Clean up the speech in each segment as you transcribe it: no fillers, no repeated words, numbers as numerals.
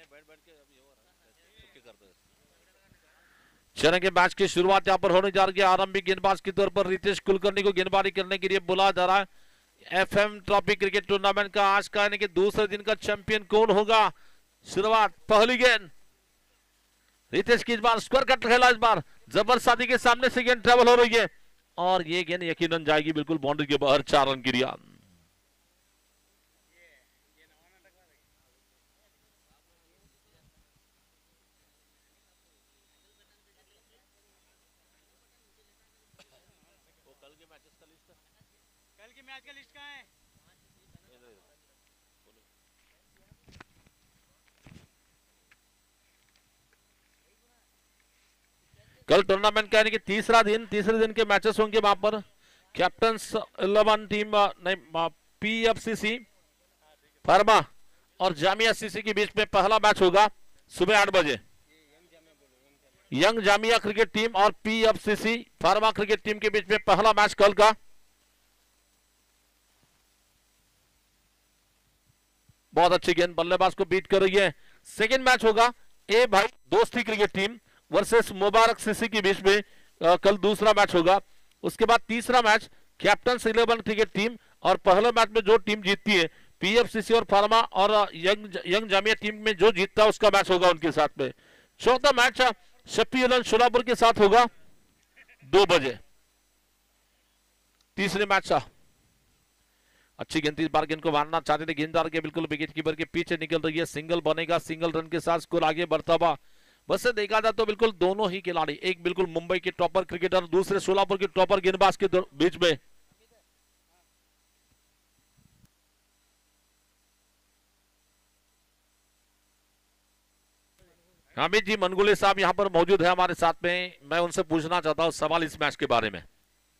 चलेंगे मैच की शुरुआत यहाँ पर होने जा रही है। आरंभिक गेंदबाज के तौर पर रितेश कुलकर्णी को गेंदबाजी करने के लिए बुलाया जा रहा है। एफएम ट्रॉफी क्रिकेट टूर्नामेंट का आज का यानी कि दूसरे दिन का चैंपियन कौन होगा। शुरुआत पहली गेंद रितेश की इस बार स्क्वायर कट खेला, इस बार जबरदस्ती के सामने से गेंद ट्रेवल हो रही है और ये गेंद यकीनन जाएगी बिल्कुल बाउंड्री के बाहर। 4 रन की रिया। कल की मैच का लिस्ट कहाँ है? कल टूर्नामेंट का यानी कि तीसरे दिन के मैचेस होंगे वहां पर। कैप्टन्स 11 टीम नहीं पीएफसीसी फार्मा और जामिया सीसी के बीच में पहला मैच होगा सुबह 8 बजे। यंग जामिया क्रिकेट टीम और पीएफसीसी फार्मा क्रिकेट टीम के बीच में पहला मैच कल का। बहुत अच्छी गेंद बल्लेबाज को बीट कर रही है। सेकंड मैच होगा ए भाई दोस्ती cricket team versus Mubarak CC के बीच में कल दूसरा मैच होगा। उसके बाद तीसरा मैच कैप्टन्स 11 क्रिकेट टीम और पहले मैच में जो टीम जीतती है पीएफसीसी और फार्मा और यंग जामिया टीम में जो जीतता है उसका मैच होगा उनके साथ में। चौथा मैच शफी उलन शोलापुर के साथ होगा 2 बजे। तीसरे मैच अच्छी गेंद, इस बार गेंद को मारना चाहते थे गेंददार के बिल्कुल विकेट कीपर के पीछे निकल रही है। सिंगल बनेगा, सिंगल रन के साथ स्कोर आगे बढ़ता हुआ। बस से देखा जाए तो बिल्कुल दोनों ही खिलाड़ी, एक बिल्कुल मुंबई के टॉपर क्रिकेटर, दूसरे सोलापुर के टॉपर गेंदबाज के बीच में हामिद जी मनगुले साहब यहां पर मौजूद है हमारे साथ में। मैं उनसे पूछना चाहता हूं सवाल इस मैच के बारे में।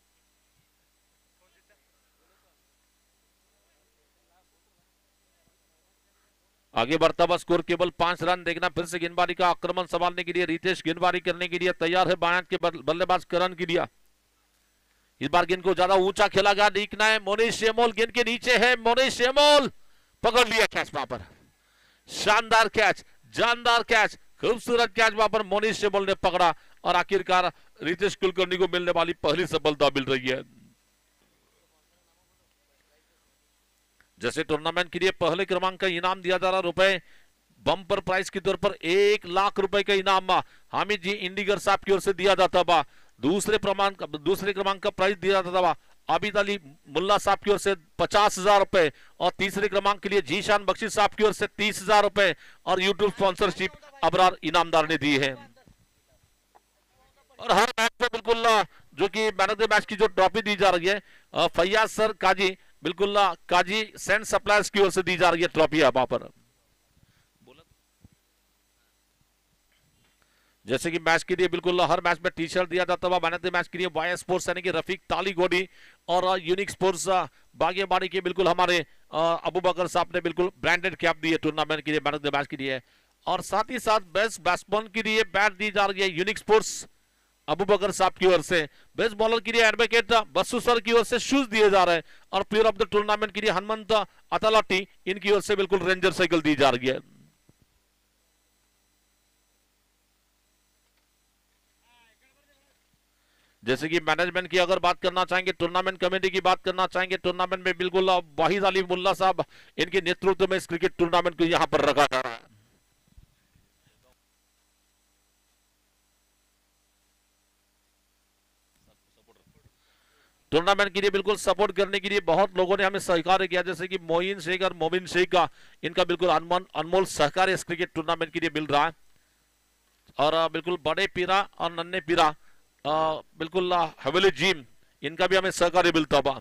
आगे बढ़ता हुआ स्कोर केवल 5 रन। देखना फिर से गेंदबाजी का आक्रमण संभालने के लिए रितेश गेंदबाजी करने के लिए तैयार है। बायां के बल्लेबाज करण की दिया। इस बार गेंद को ज्यादा ऊंचा खेला गया, देखना है मोनिश शेमोल गेंद के नीचे है। मोनिश शेमोल पकड़ लिया कैच वहां पर। शानदार कैच, जानदार कैच, खूबसूरत कैच वहां पर मोनिश शेमोल ने पकड़ा और आखिरकार रितेश कुलकर्णी को मिलने वाली पहली सफलता मिल रही है। जैसे टूर्नामेंट के लिए पहले क्रमांक का इनाम दिया जा रहा रुपए बम्पर प्राइस के तौर पर 1 लाख रुपए का इनाम हामिद जी इंडिगर साहब की ओर से दिया जाता था। दूसरे क्रमांक का प्राइस दिया जाता था आबिद अली मुल्ला साहब की ओर से 50,000 रुपए और तीसरे क्रमांक के लिए जीशान बख्शी साहब की ओर से 30,000 रुपए और यूट्यूब स्पॉन्सरशिप अबरार इनामदार ने दी है। और हर मैच में बिल्कुल जो कि मैन ऑफ द मैच की जो ट्रॉफी दी जा रही है फैयाज सर काजी बिल्कुल काजी सेंट सप्लायर्स की ओर से दी जा रही है ट्रॉफी वहां पर। जैसे कि मैच के लिए बिल्कुल हर मैच में टी शर्ट दिया जाता है मैन ऑफ द मैच के लिए वाई स्पोर्ट्स यानी कि रफीक ताली गोडी और यूनिक स्पोर्ट्स बागेबाड़ी के बिल्कुल हमारे अबू बकर साहब ने बिल्कुल ब्रांडेड कैप दी है टूर्नामेंट के लिए मैन ऑफ द मैच के लिए। और साथ ही साथ बेस्ट बैट्समैन के लिए बैट दी जा रही है यूनिक स्पोर्ट्स अबू बकर साहब की ओर से। बेस्ट बॉलर के लिए एडवोकेट बसु सर की ओर से शूज दिए जा रहे हैं और प्लेयर ऑफ द टूर्नामेंट के लिए हनुमंत अतलाटी इनकी ओर से बिल्कुल रेंजर साइकिल दी जा रही है। जैसे कि मैनेजमेंट की अगर बात करना चाहेंगे, टूर्नामेंट कमेटी की बात करना चाहेंगे, टूर्नामेंट में बिल्कुल वाहिद अली मुल्ला साहब इनके नेतृत्व में इस क्रिकेट टूर्नामेंट को यहां पर रखा जा रहा है। टूर्नामेंट के लिए बिल्कुल सपोर्ट करने के लिए बहुत लोगों ने हमें सहकार्य किया, जैसे कि मोइन शेख और मोमिन शेख का इनका बिल्कुल अनमोल सहकार्य इस क्रिकेट टूर्नामेंट के लिए मिल रहा है। और बिल्कुल बड़े पीरा और नन्हे पीरा बिल्कुल हवेली जिम इनका भी हमें सहकार्य मिलता हुआ।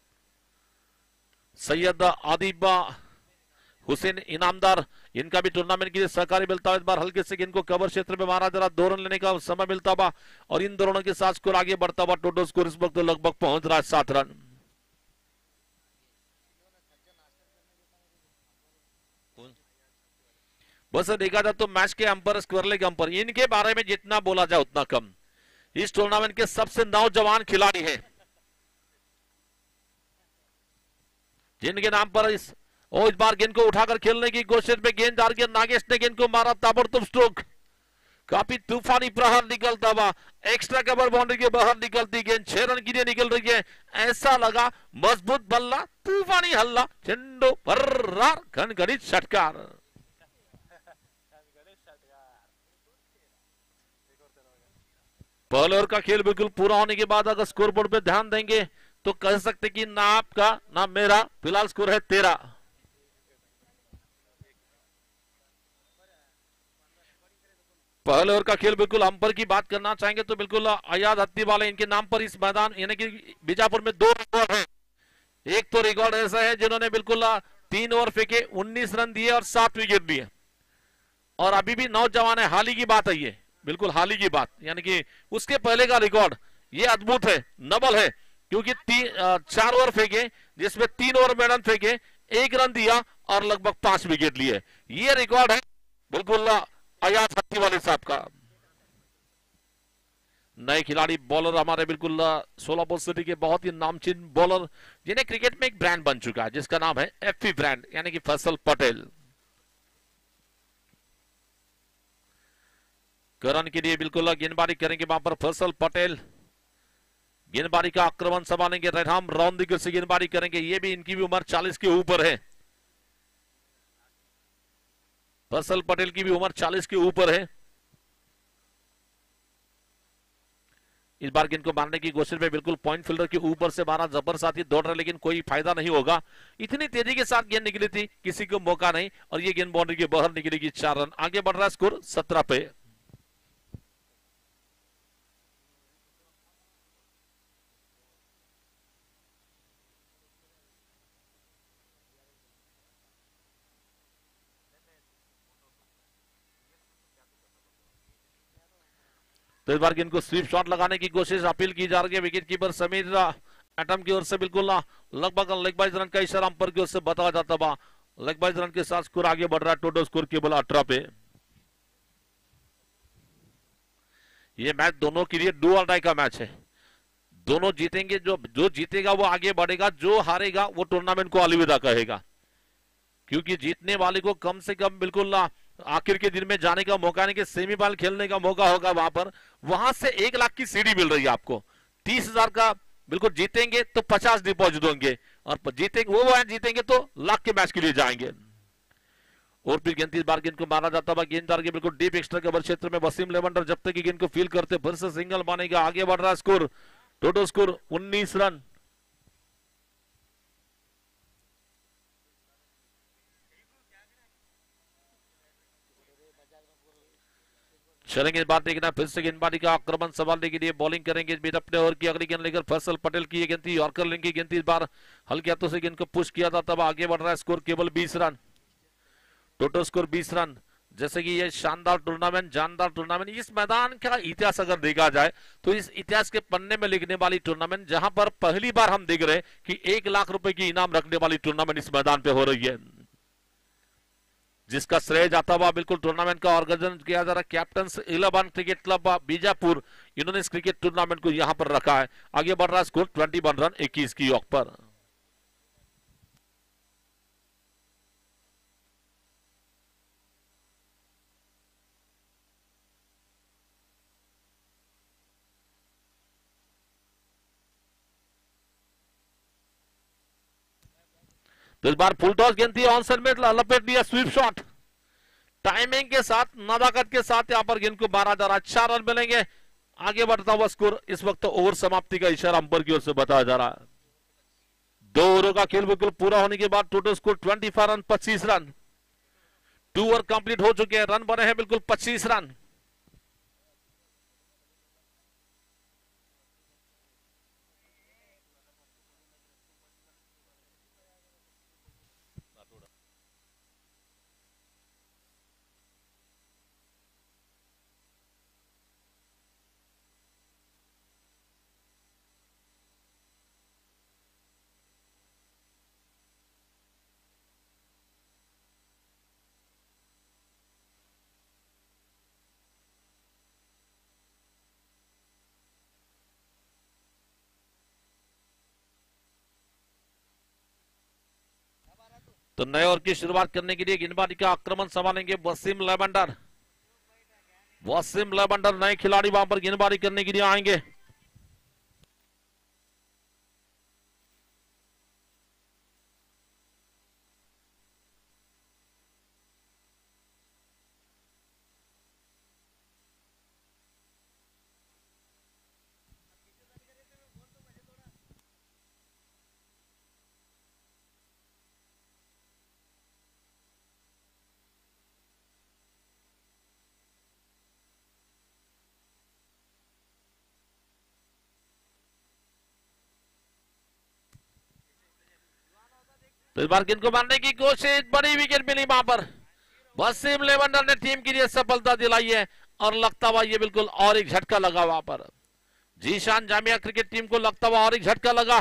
सैयद आदिब हुसैन इनामदार इनका भी टूर्नामेंट के लिए सहकार्य मिलता है। इस बार हल्के से इनको कवर क्षेत्र में मारा जरा 2 रन लेने का समय मिलता हुआ और इन दोनों के साथ स्कोर आगे बढ़ता हुआ। टोटल स्कोर इस वक्त लगभग पहुंच रहा है 7 रन। बस देखा जाए तो मैच के अंपायर स्क्वायर के अंपायर इनके बारे में जितना बोला जाए उतना कम। इस टूर्नामेंट के सबसे नौजवान खिलाड़ी हैं जिनके नाम पर इस और इस बार गेंद को उठाकर खेलने की कोशिश में गेंद आ रही है, नागेश ने गेंद को मारा ताबड़तोड़ स्ट्रोक, काफी तूफानी प्रहार निकलता हुआ एक्स्ट्रा कवर बाउंड्री के बाहर निकलती गेंद 6 रन के लिए निकल रही है। ऐसा लगा मजबूत बल्ला, तूफानी हल्ला, चेंडू फर्रार, घनघनित षटकार। पहले ओवर का खेल बिल्कुल पूरा होने के बाद अगर स्कोर बोर्ड पे ध्यान देंगे तो कह सकते कि ना आपका ना मेरा, फिलहाल स्कोर है 13। पहले ओवर का खेल बिल्कुल अंपर की बात करना चाहेंगे तो बिल्कुल आयाद हत्ती वाले इनके नाम पर इस मैदान यानी कि बीजापुर में 2 रिकॉर्ड है। एक तो रिकॉर्ड ऐसा है जिन्होंने बिल्कुल 3 ओवर फेंके, 19 रन दिए और 7 विकेट दिए, और अभी भी नौजवान है। हाल ही की बात है ये, बिल्कुल हाल ही की बात, यानी कि उसके पहले का रिकॉर्ड ये अद्भुत है, नबल है, क्योंकि 4 ओवर फेंके जिसमें 3 ओवर में रन फेंके, 1 रन दिया और लगभग 5 विकेट लिए। ये रिकॉर्ड है बिल्कुल अयाज हत्ती वाले साहब का। नए खिलाड़ी बॉलर हमारे बिल्कुल सोलापुर सिटी के बहुत ही नामचीन बॉलर जिन्हें क्रिकेट में एक ब्रांड बन चुका है जिसका नाम है एफपी ब्रांड, यानी कि फैसल पटेल। करण के लिए बिल्कुल गेंदबाजी करेंगे वहां पर फैसल पटेल, गेंदबाजी का आक्रमण संभालेंगे रेहाम रौंदिकर से गेंदबाजी करेंगे। ये भी इनकी भी उम्र 40 के ऊपर है, फैसल पटेल की भी उम्र 40 के ऊपर है। इस बार गेंद को मारने की कोशिश में बिल्कुल पॉइंट फील्डर के ऊपर से मारा, जबर साथी दौड़ रहे लेकिन कोई फायदा नहीं होगा। इतनी तेजी के साथ गेंद निकली थी, किसी को मौका नहीं, और ये गेंद बाउंड्री के बाहर निकलेगी। 4 रन आगे बढ़ रहा है स्कोर 17 पे। तो इस बार गेंद को स्वीप शॉट लगाने की कोशिश अपील की जा रही है विकेट कीपर समीर एटम की ओर से, बिल्कुल लगभग लेग बाइज रन का इशारा अंपर की ओर से बताया जाता था। लेग बाइज रन के साथ स्कोर आगे बढ़ रहा है, टोटल स्कोर केवल 18 पे। ये मैच दोनों के लिए डू और डाई का मैच है, दोनों जीतेंगे, जो जीतेगा वो आगे बढ़ेगा, जो हारेगा वो टूर्नामेंट को अलविदा कहेगा, क्योंकि जीतने वाले को कम से कम बिल्कुल आखिर के दिन में जाने का मौका नहीं कि सेमीफाइनल खेलने का मौका होगा वहां पर, वहां से 1 लाख की सीढ़ी मिल रही है आपको। 30,000 का बिल्कुल जीतेंगे तो 50 डिपॉजिट होंगे, और जीतेंगे वो मैच जीतेंगे तो लाख के मैच के लिए जाएंगे। और फिर गेंद इस बार गेंद को मारा जाता है, गेंद के बिल्कुल डीप एक्स्ट्रा कवर क्षेत्र में वसीम लेवेंडर जब तक गेंद को फील करते फिर से सिंगल मानेगा। आगे बढ़ रहा है स्कोर, टोटल स्कोर 19 रन। चलेंगे इस बार देखना, फिर से गेंदबाजी का आक्रमण संभालने के लिए बॉलिंग करेंगे अपने ओवर की अगली गेंद लेकर फैसल पटेल की गेंद थी, यॉर्कर लेंगे गेंद इस बार हल्के हाथों से गेंद को पुश किया था, तब आगे बढ़ रहा है स्कोर केवल 20 रन, टोटल स्कोर 20 रन। जैसे कि ये शानदार टूर्नामेंट, जानदार टूर्नामेंट, इस मैदान का इतिहास अगर देखा जाए तो इस इतिहास के पन्ने में लिखने वाली टूर्नामेंट, जहां पर पहली बार हम देख रहे हैं कि 1 लाख रुपए की इनाम रखने वाली टूर्नामेंट इस मैदान पे हो रही है, जिसका श्रेय जाता हुआ बिल्कुल टूर्नामेंट का ऑर्गेनाइजन किया जा रहा है कैप्टन 11 क्रिकेट क्लब बीजापुर, इन्होंने इस क्रिकेट टूर्नामेंट को यहां पर रखा है। आगे बढ़ रहा है स्कोर 21 रन 21 की औक पर। तो इस बार फुल टॉस गेंद थी, ऑन साइड में लपेट दिया स्वीप शॉट, टाइमिंग के साथ, नजाकत के साथ यहां पर गेंद को मारा जा रहा है। 4 रन मिलेंगे, आगे बढ़ता हुआ स्कोर इस वक्त ओवर समाप्ति का इशारा अंपर की ओर से बताया जा रहा है। 2 ओवरों का खेल बिल्कुल पूरा होने के बाद total score 25 run 25 run, 2 over complete हो चुके हैं, रन बने हैं बिल्कुल 25 रन। तो नए ओवर की शुरुआत करने के लिए गेंदबाजी का आक्रमण संभालेंगे वसीम लेवेंडर। वसीम लेवेंडर नए खिलाड़ी वहां पर गेंदबाजी करने के लिए आएंगे। तो इस बार गेंद को मारने की कोशिश, बड़ी विकेट मिली वहां पर। वसीम लेवेंडर ने टीम के लिए सफलता दिलाई है और लगता हुआ ये बिल्कुल और एक झटका लगा वहां पर। जीशान जामिया क्रिकेट टीम को लगता हुआ और एक झटका लगा।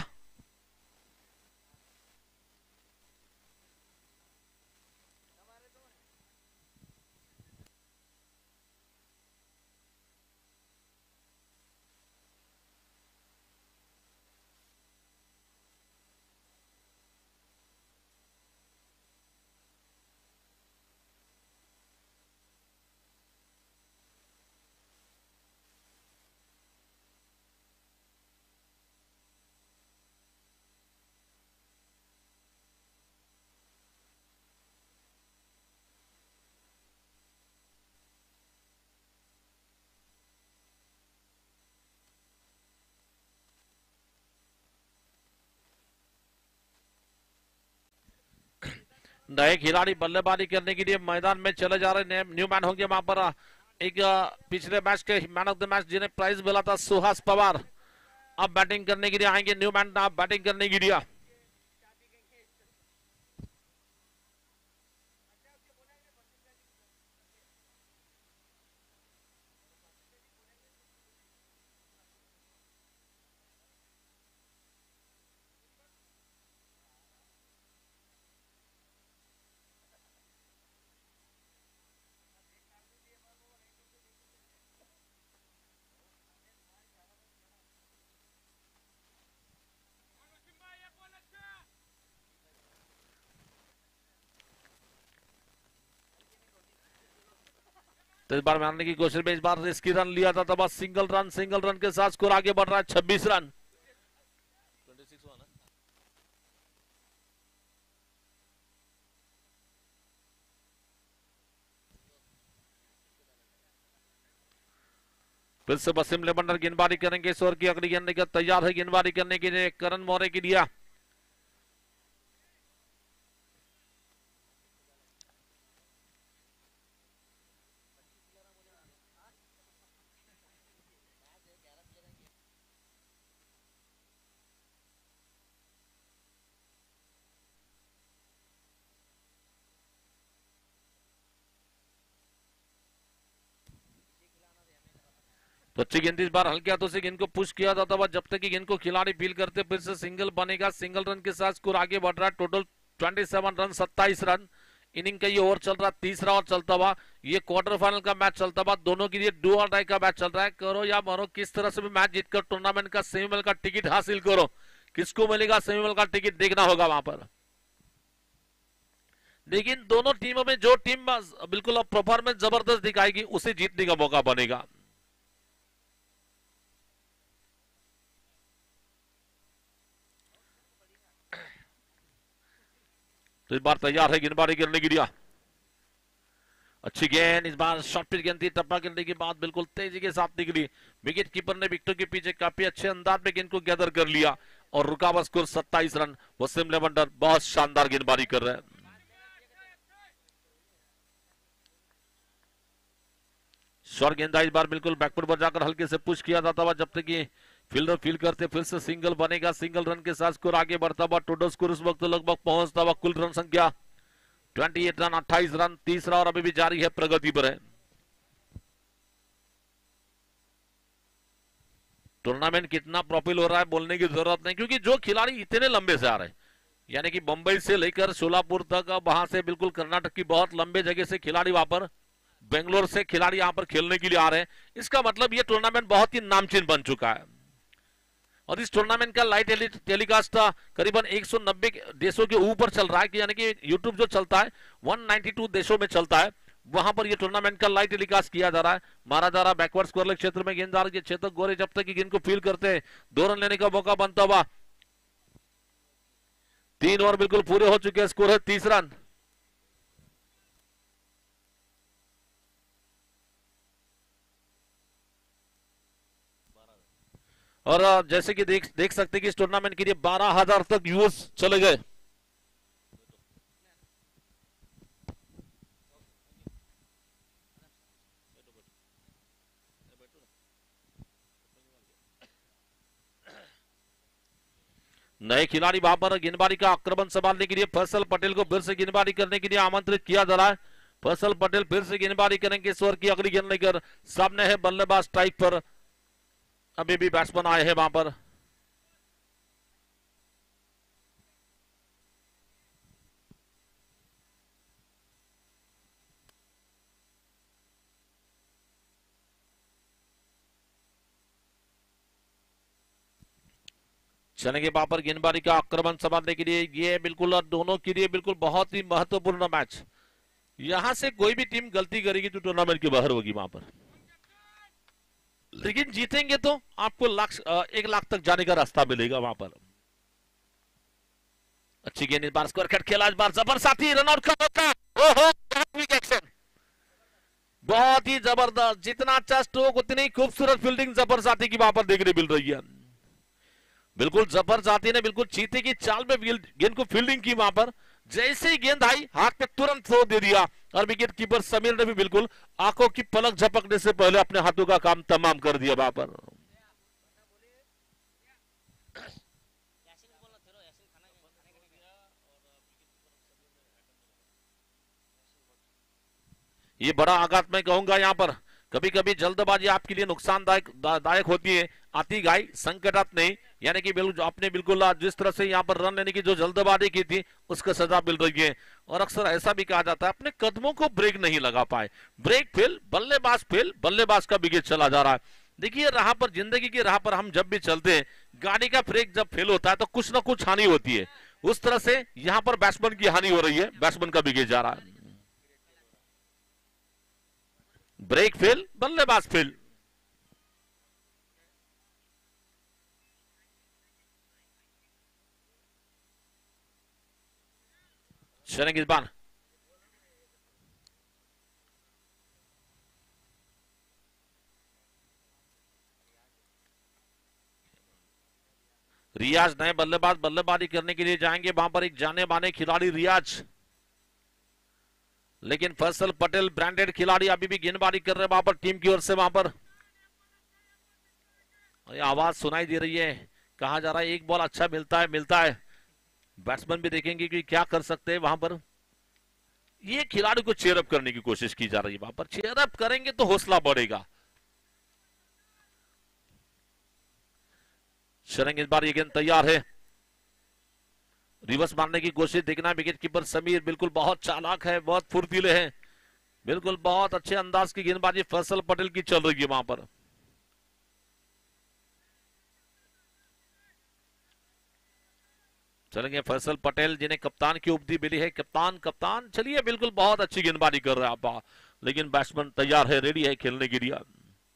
नए खिलाड़ी बल्लेबाजी करने के लिए मैदान में चले जा रहे न्यू मैन होंगे वहां पर। एक पिछले मैच के मैन ऑफ द मैच जिन्हें प्राइज मिला था सुहास पवार, अब बैटिंग करने के लिए आएंगे न्यू मैन, अब बैटिंग करने के लिए। तो इस बार मारने की कोशिश में इस बार रिस्की रन लिया था, तब सिंगल रन के साथ स्कोर आगे बढ़ रहा है 26 रन। फिर से वसीम लेवेंडर गेंदबाजी करेंगे। इस ओवर की अगली गेंद लेकर तैयार है गेंदबाजी करने के लिए करण मौर्य की दिया। तो अच्छी गेंद इस बार हल्के हाथों से गेंद को पुश किया जाता हुआ, जब तक कि गेंद को खिलाड़ी फील करते फिर से सिंगल बनेगा। सिंगल रन के साथ स्कोर आगे बढ़ रहा है। Total 27 run 27 run. इनिंग का ये ओवर चल रहा है, तीसरा ओवर चलता हुआ। ये क्वार्टर फाइनल का मैच चलता हुआ, दोनों के लिए डू और डाई का मैच चल रहा है। करो या मरो, किस तरह से भी मैच जीतकर टूर्नामेंट का सेमीफाइनल का टिकट हासिल करो। किसको मिलेगा सेमीफाइनल का टिकट देखना होगा वहां पर। लेकिन दोनों टीमों में जो टीम बिल्कुल परफॉर्मेंस जबरदस्त दिखाएगी उसे जीतने का मौका बनेगा। तो इस बार तैयार है गेंदबाजी करने के लिए। अच्छी गेंद इस बार शॉर्ट पिच गेंद थी, टप्पा करने के बाद बिल्कुल तेजी के साथ निकली। विकेट कीपर ने विकेटों के पीछे काफी अच्छे अंदाज में गेंद को गैदर कर लिया और रुका हुआ स्कोर 27 रन। वसीम लेवेंडर बहुत शानदार गेंदबाजी कर रहे हैं। शॉर्ट गेंदा इस बार बिल्कुल बैकफुट पर जाकर हल्के से पुश किया जाता हुआ, जब तक कि फील्डर फील करते फिर से सिंगल बनेगा। सिंगल रन के साथ स्कोर आगे बढ़ता हुआ। टोटल स्कोर इस वक्त लगभग पहुंचता हुआ कुल रन संख्या 28 रन 28 रन। तीसरा और अभी भी जारी है, प्रगति पर है। टूर्नामेंट कितना प्रॉफिल हो रहा है बोलने की जरूरत नहीं, क्योंकि जो खिलाड़ी इतने लंबे से आ रहे हैं, यानी कि मुंबई से लेकर सोलापुर तक, वहां से बिल्कुल कर्नाटक की बहुत लंबे जगह से खिलाड़ी वहां पर, बेंगलोर से खिलाड़ी यहां पर खेलने के लिए आ रहे हैं। इसका मतलब ये टूर्नामेंट बहुत ही नामचीन बन चुका है। और इस टूर्नामेंट का लाइव टेलीकास्ट करीबन 190 देशों के ऊपर चल रहा है, कि यानी कि यूट्यूब जो चलता है 192 देशों में चलता है, वहां पर ये टूर्नामेंट का लाइव टेलीकास्ट किया जा रहा है। मारा जा रहा बैकवर्ड स्कोर क्षेत्र में गेंददार के चेतक गोरे जब तक गेंद को फील करते हैं 2 रन लेने का मौका बनता हुआ। 3 ओवर बिल्कुल पूरे हो चुके हैं, स्कोर है 30 रन। और जैसे कि देख सकते हैं कि इस टूर्नामेंट के लिए 12,000 तक व्यूअर्स चले गए। नए खिलाड़ी वहां पर गेंदबाजी का आक्रमण संभालने के लिए फैसल पटेल को फिर से गेंदबाजी करने के लिए आमंत्रित किया जा रहा है। फैसल पटेल फिर से गेंदबाजी करेंगे, इस ओवर की अगली गेंद लेकर सामने है बल्लेबाज स्ट्राइक पर, अभी भी बैट्समैन आए हैं वहां पर। चलेंगे वहां पर गेंदबाजी का आक्रमण संभालने के लिए। ये बिल्कुल दोनों के लिए बिल्कुल बहुत ही महत्वपूर्ण मैच। यहां से कोई भी टीम गलती करेगी तो टूर्नामेंट के बाहर होगी वहां पर, लेकिन जीतेंगे तो आपको 1 लाख तक जाने का रास्ता मिलेगा वहां पर। अच्छी गेंद, इस बार स्कोर कट खेला, इस बार जबर साथी रन आउट का मौका। ओहो, क्विक एक्शन, बहुत ही जबरदस्त। जितना अच्छा स्ट्रोक उतनी खूबसूरत फील्डिंग जबर साथी की वहां पर देखने मिल रही है। बिल्कुल जबर साथी ने बिल्कुल चीते की चाल में गेंद को फील्डिंग की वहां पर। जैसे ही गेंद आई हाथ पे तुरंत थ्रो दे दिया, और विकेट कीपर समीर ने भी बिल्कुल आंखों की पलक झपकने से पहले अपने हाथों का काम तमाम कर दिया वहां पर। ये बड़ा आघात मैं कहूंगा यहां पर। कभी कभी जल्दबाजी आपके लिए नुकसानदायक होती है। आती गाय संकटात नहीं, यानी कि बिल्कुल आपने बिल्कुल जिस तरह से यहां पर रन लेने की जो जल्दबाजी की थी उसका सजा मिल रही है। और अक्सर ऐसा भी कहा जाता है अपने कदमों को ब्रेक नहीं लगा पाए, ब्रेक फेल, बल्लेबाज का विकेट चला जा रहा है। देखिए राह पर, जिंदगी की राह पर हम जब भी चलते हैं, गाड़ी का ब्रेक जब फेल होता है तो कुछ ना कुछ हानि होती है। उस तरह से यहां पर बैट्समैन की हानि हो रही है, बैट्समैन का विकेट जा रहा है। ब्रेक फेल, बल्लेबाज फेल। चलेंगे इस बार रियाज नए बल्लेबाजी करने के लिए जाएंगे। वहां पर एक जाने माने खिलाड़ी रियाज, लेकिन फैसल पटेल ब्रांडेड खिलाड़ी अभी भी गेंदबाजी कर रहे हैं वहां पर टीम की ओर से। वहां पर आवाज सुनाई दे रही है, कहा जा रहा है एक बॉल अच्छा मिलता है। बैट्समैन भी देखेंगे कि क्या कर सकते हैं वहां पर। ये खिलाड़ी को चेयरअप करने की कोशिश की जा रही है वहां पर। चेयरअप करेंगे तो हौसला बढ़ेगा। शरंग इस बार ये गेंद तैयार है, रिवर्स मारने की कोशिश। देखना विकेट कीपर समीर बिल्कुल बहुत चालाक है, बहुत फुर्तीले हैं, बिल्कुल बहुत अच्छे अंदाज की गेंदबाजी फैसल पटेल की चल रही है वहां पर। चलेंगे फैसल पटेल जिन्हें कप्तान की उपलब्धि मिली है। कप्तान चलिए, बिल्कुल बहुत अच्छी गेंदबाजी कर रहे हैं आप, लेकिन बैट्समैन तैयार है, रेडी है खेलने के लिए।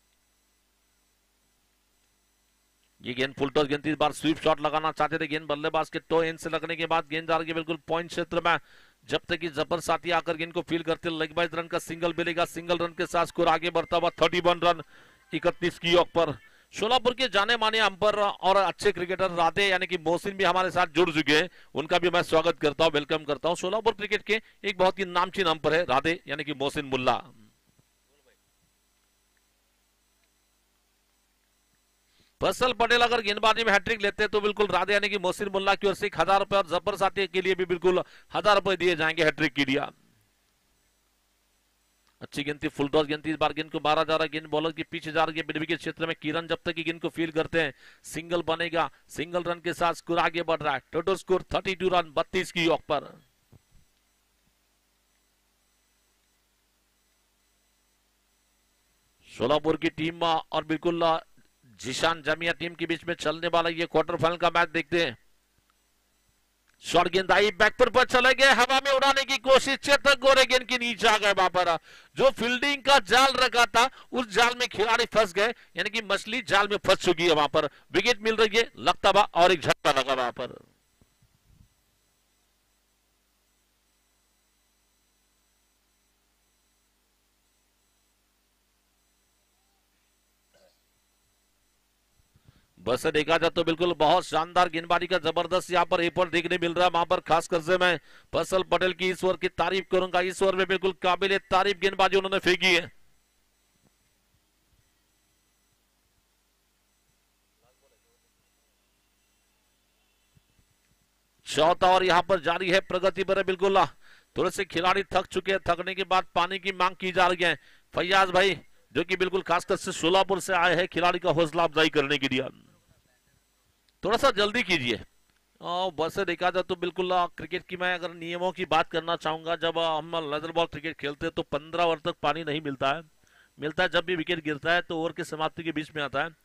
ये गेंद फुल टॉस गेंद, इस बार स्वीप शॉट लगाना चाहते थे, गेंद बल्लेबाज के टो एंड से लगने के बाद गेंद जा रही है बिल्कुल पॉइंट क्षेत्र में। जब तक कि जबर साथी आकर गेंद को फील करते, लेग बाइज रन का सिंगल मिलेगा। सिंगल रन के साथ स्कोर आगे बढ़ता हुआ 31 रन 31 की ऑफ पर। शोलापुर के जाने माने अंपायर और अच्छे क्रिकेटर राधे यानी कि मोहसिन भी हमारे साथ जुड़ चुके हैं, उनका भी मैं स्वागत करता हूं, वेलकम करता हूं। शोलापुर क्रिकेट के एक बहुत ही नामचीन अंपायर है राधे यानी कि मोहसिन मुल्ला। फैसल पटेल अगर गेंदबाजी में हैट्रिक लेते हैं तो बिल्कुल राधे यानी कि मोहसिन मुल्ला की ओर से 1000 रुपए, और जफर साथी के लिए भी बिल्कुल 1000 रुपए दिए जाएंगे हैट्रिक के लिए। अच्छी गेंद थी, फुल टॉस गेंद थी, इस बार गेंद को मारा जा रहा है, गेंद बॉलर के पीछे जा रही है मिड विकेट क्षेत्र में। किरण जब तक की गेंद को फील करते हैं सिंगल बनेगा, सिंगल रन के साथ स्कोर आगे बढ़ रहा है। टोटल स्कोर 32 रन 32 की ऑफ पर। सोलापुर की टीम और बिल्कुल जीशान जामिया टीम के बीच में चलने वाला ये क्वार्टर फाइनल का मैच देखते हैं। शॉर्ट गेंद आई, बैकपर पर चले गए, हवा में उड़ाने की कोशिश, चेतक गोरे गेंद के नीचे आ गए। वहां पर जो फील्डिंग का जाल रखा था उस जाल में खिलाड़ी फंस गए, यानी कि मछली जाल में फंस चुकी है। वहां पर विकेट मिल रही है, लगता हुआ और एक झटका लगा वहां पर। बस देखा जाए तो बिल्कुल बहुत शानदार गेंदबाजी का जबरदस्त यहाँ पर एफर्ट देखने मिल रहा है। वहां पर खास कर से मैं फैसल पटेल की इस ओवर की तारीफ करूंगा। इस ओवर में बिल्कुल काबिल तारीफ गेंदबाजी उन्होंने फेंकी है। चौथा ओवर यहाँ पर जारी है, प्रगति पर है बिल्कुल। थोड़े से खिलाड़ी थक चुके हैं, थकने के बाद पानी की मांग की जा रही है। फैयाज भाई जो कि बिल्कुल खासकर से सोलापुर से आए हैं खिलाड़ी का हौसला अफजाई करने के लिए, थोड़ा सा जल्दी कीजिए। वैसे देखा जाए तो बिल्कुल क्रिकेट की मैं अगर नियमों की बात करना चाहूंगा, जब हम लेदर बॉल क्रिकेट खेलते हैं तो 15 ओवर तक पानी नहीं मिलता है। मिलता है जब भी विकेट गिरता है तो ओवर की समाप्ति के बीच में आता है।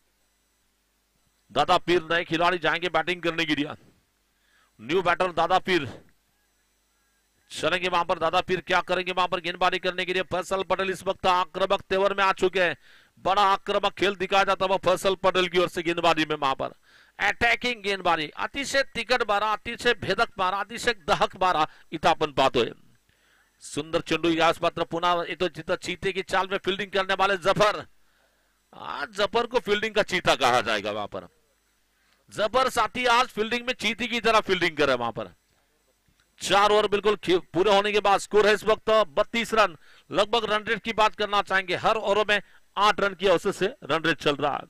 दादा पीर नए खिलाड़ी जाएंगे बैटिंग करने के लिए। न्यू बैटर दादा पीर चलेंगे वहां पर। दादा पीर क्या करेंगे वहां पर गेंदबाजी करने के लिए। फैसल पटेल इस वक्त आक्रामक तेवर में आ चुके हैं। बड़ा आक्रामक खेल दिखाया जाता है फैसल पटेल की ओर से गेंदबाजी में। वहां पर अटैकिंग गेंदबाजी, अतिशय तिकट बारा, अतिशय भेदक बारा, अतिशय दहक बारा इथं आपण पाहतोय। सुंदर चेंडू याच मात्र पुन्हा येतो जिथं चीते की चाल में फील्डिंग करने वाले जफर। आज जफर को फील्डिंग का चीता कहा जाएगा। वहां पर जफर साथी आज फील्डिंग में चीती की तरह फील्डिंग करे। वहां पर 4 ओवर बिल्कुल पूरे होने के बाद स्कोर है इस वक्त 32 रन। लगभग रन रेट की बात करना चाहेंगे, हर ओवर में 8 रन की औसत से रन रेट चल रहा है।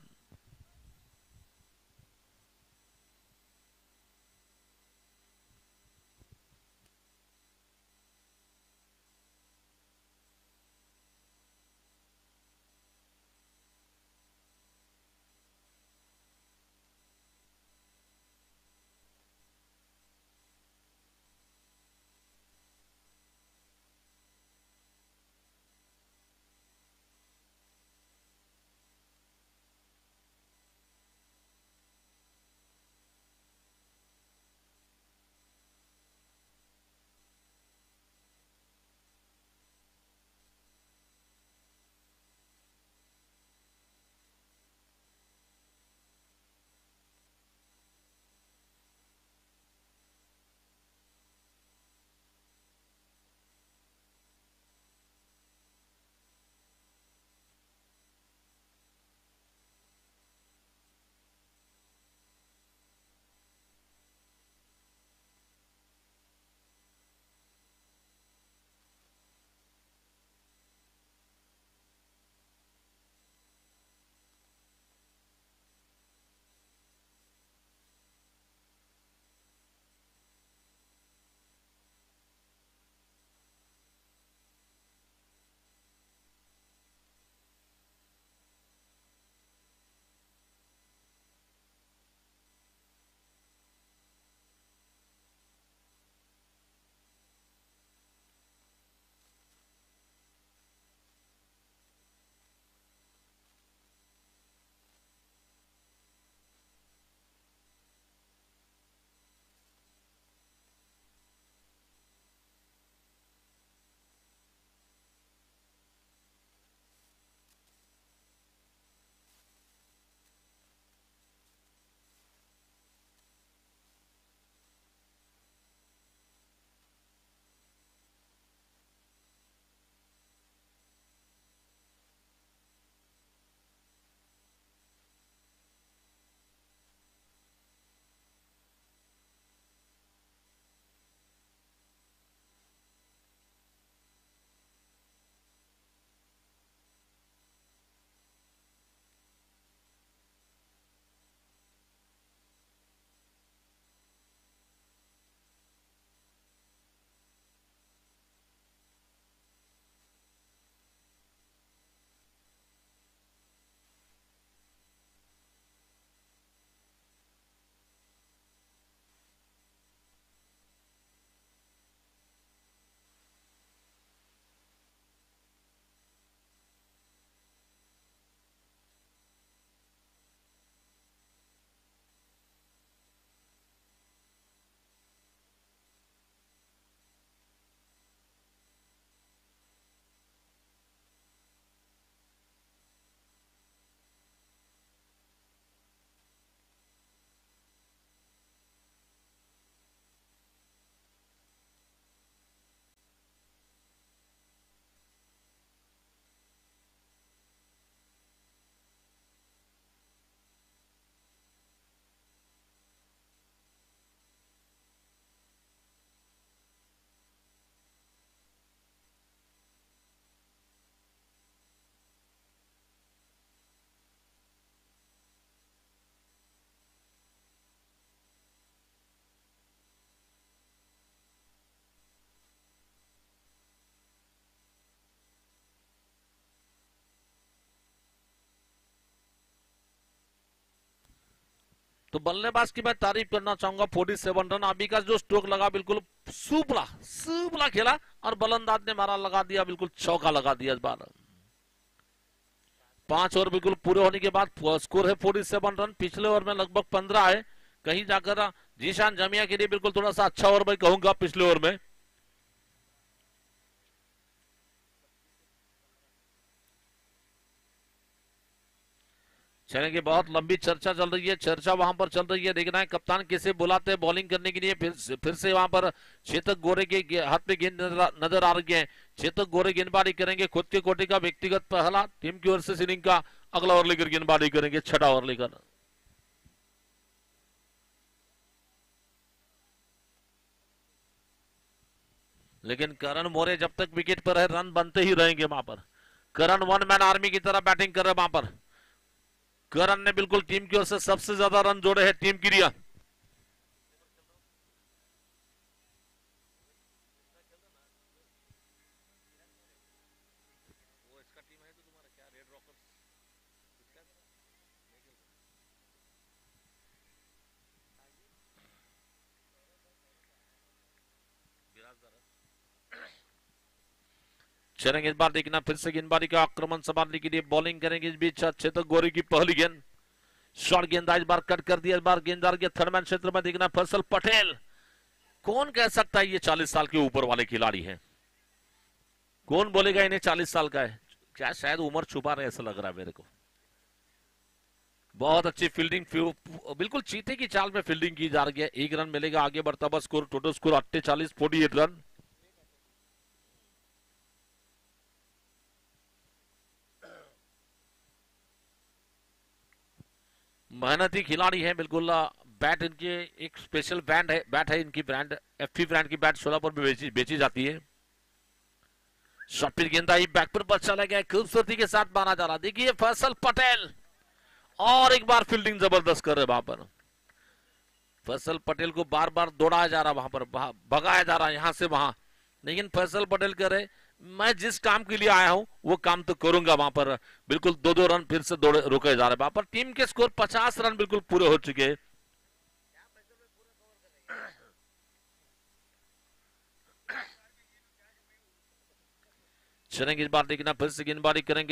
तो बल्लेबाज की मैं तारीफ करना चाहूंगा, 47 रन। अभी का जो स्ट्रोक लगा बिल्कुल सुपला सुपला खेला और बल्लेबाज ने मारा लगा दिया, बिल्कुल चौका लगा दिया इस बार। 5 ओवर बिल्कुल पूरे होने के बाद स्कोर है 47 रन। पिछले ओवर में लगभग 15 है। कहीं जाकर जीशान जमिया के लिए बिल्कुल थोड़ा सा अच्छा ओवर मैं कहूंगा पिछले ओवर में। चलेंगे, बहुत लंबी चर्चा चल रही है, चर्चा वहां पर चल रही है। देखना है कप्तान किसे बुलाते हैं बॉलिंग करने के लिए। फिर से वहां पर चेतक गोरे के हाथ में गेंद नजर आ रही है। चेतक गोरे गेंदबाजी करेंगे, खुद के कोटे का व्यक्तिगत पहला, टीम की ओर से इनिंग का अगला ओवर लेकर गेंदबाजी करेंगे, छठा ओवर लेकर। लेकिन करण मोरे जब तक विकेट पर है रन बनते ही रहेंगे वहां पर। करण वन मैन आर्मी की तरह बैटिंग कर रहे हैं वहां पर। करण ने बिल्कुल टीम की ओर से सबसे ज्यादा रन जोड़े हैं टीम के लिए। चलेंगे, इस बार देखना फिर से गेंदबाजी का आक्रमण संभालने के लिए बॉलिंग करेंगे। इस बीच चेतक गोरे की पहली गेंद, शॉर्ट गेंदबाज बार कट कर दिया। इस बार गेंददार के थर्ड मैन क्षेत्र में देखना फैसल पटेल। कौन कह सकता है ये 40 साल के ऊपर वाले खिलाड़ी हैं? कौन बोलेगा इन्हें 40 साल का है? क्या शायद उम्र छुपा रहे, ऐसा लग रहा है मेरे को। बहुत अच्छी फील्डिंग, बिल्कुल चीते की चाल में फील्डिंग की जा रही है। 1 रन मिलेगा, आगे बढ़ता हुआ स्कोर, टोटल स्कोर 48, 48 रन। मेहनती खिलाड़ी है बिल्कुल। बैट इनके एक स्पेशल बैट है इनकी, ब्रांड एफपी ब्रांड की बैट शोलापुर में बेची जाती है। शॉर्ट गेंदबाजी बैक पर चला गया, खूबसूरती के साथ मारा जा रहा। देखिए फैसल पटेल, और एक बार फील्डिंग जबरदस्त कर रहे वहां पर। फैसल पटेल को बार बार दौड़ाया जा रहा, वहां पर भगाया जा रहा यहां से वहां। लेकिन फैसल पटेल कह रहे मैं जिस काम के लिए आया हूं वो काम तो करूंगा। वहां पर बिल्कुल 2-2 रन फिर से दौड़े रोके जा रहे। वहां पर टीम के स्कोर 50 रन बिल्कुल पूरे हो चुके हैं। चलेंगे, इस बार देखना फिर से गेंदबाजी करेंगे।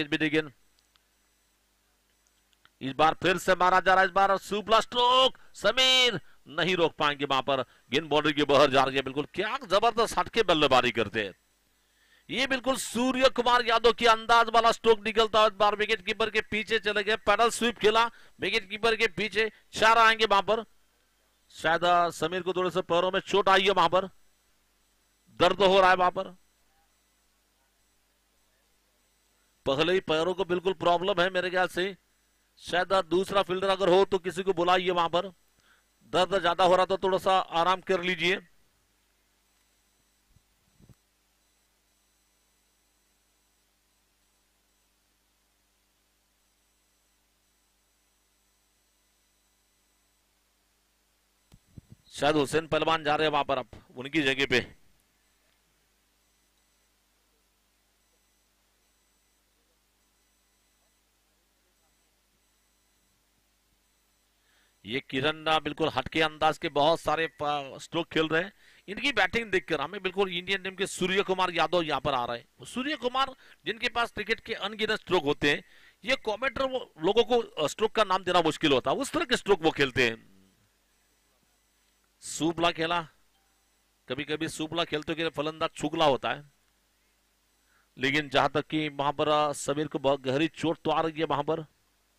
इस बार फिर से मारा जा रहा है। इस बार सुपला स्ट्रोक, समीर नहीं रोक पाएंगे वहां पर। गेंद बाउंड्री के बाहर जा रही है। बिल्कुल क्या जबरदस्त हटके बल्लेबाजी करते हैं। ये बिल्कुल सूर्य कुमार यादव की अंदाज वाला स्ट्रोक निकलता है। इस बार विकेट कीपर के पीछे चले गए, पैडल स्वीप खेला, विकेट कीपर के पीछे 4 आएंगे वहां पर। शायद समीर को थोड़े से पैरों में चोट आई है, वहां पर दर्द हो रहा है वहां पर। पहले ही पैरों को बिल्कुल प्रॉब्लम है मेरे ख्याल से। शायद दूसरा फील्डर अगर हो तो किसी को बुलाइए वहां पर। दर्द ज्यादा हो रहा तो थोड़ा सा आराम कर लीजिए। शायद हुसैन पहलवान जा रहे हैं वहां पर अब उनकी जगह पे। ये किरण बिल्कुल हटके अंदाज के बहुत सारे स्ट्रोक खेल रहे हैं। इनकी बैटिंग देखकर हमें बिल्कुल इंडियन टीम के सूर्य कुमार यादव यहाँ पर आ रहे हैं। सूर्य कुमार जिनके पास क्रिकेट के अनगिनत स्ट्रोक होते हैं, ये कमेंटर लोगों को स्ट्रोक का नाम देना मुश्किल होता है, उस तरह के स्ट्रोक वो खेलते हैं। सुपला खेला, कभी कभी सुपला खेलते के फलंदाज छुगला होता है। लेकिन जहां तक कि वहां पर समीर को बहुत गहरी चोट तो आ रही है वहां पर।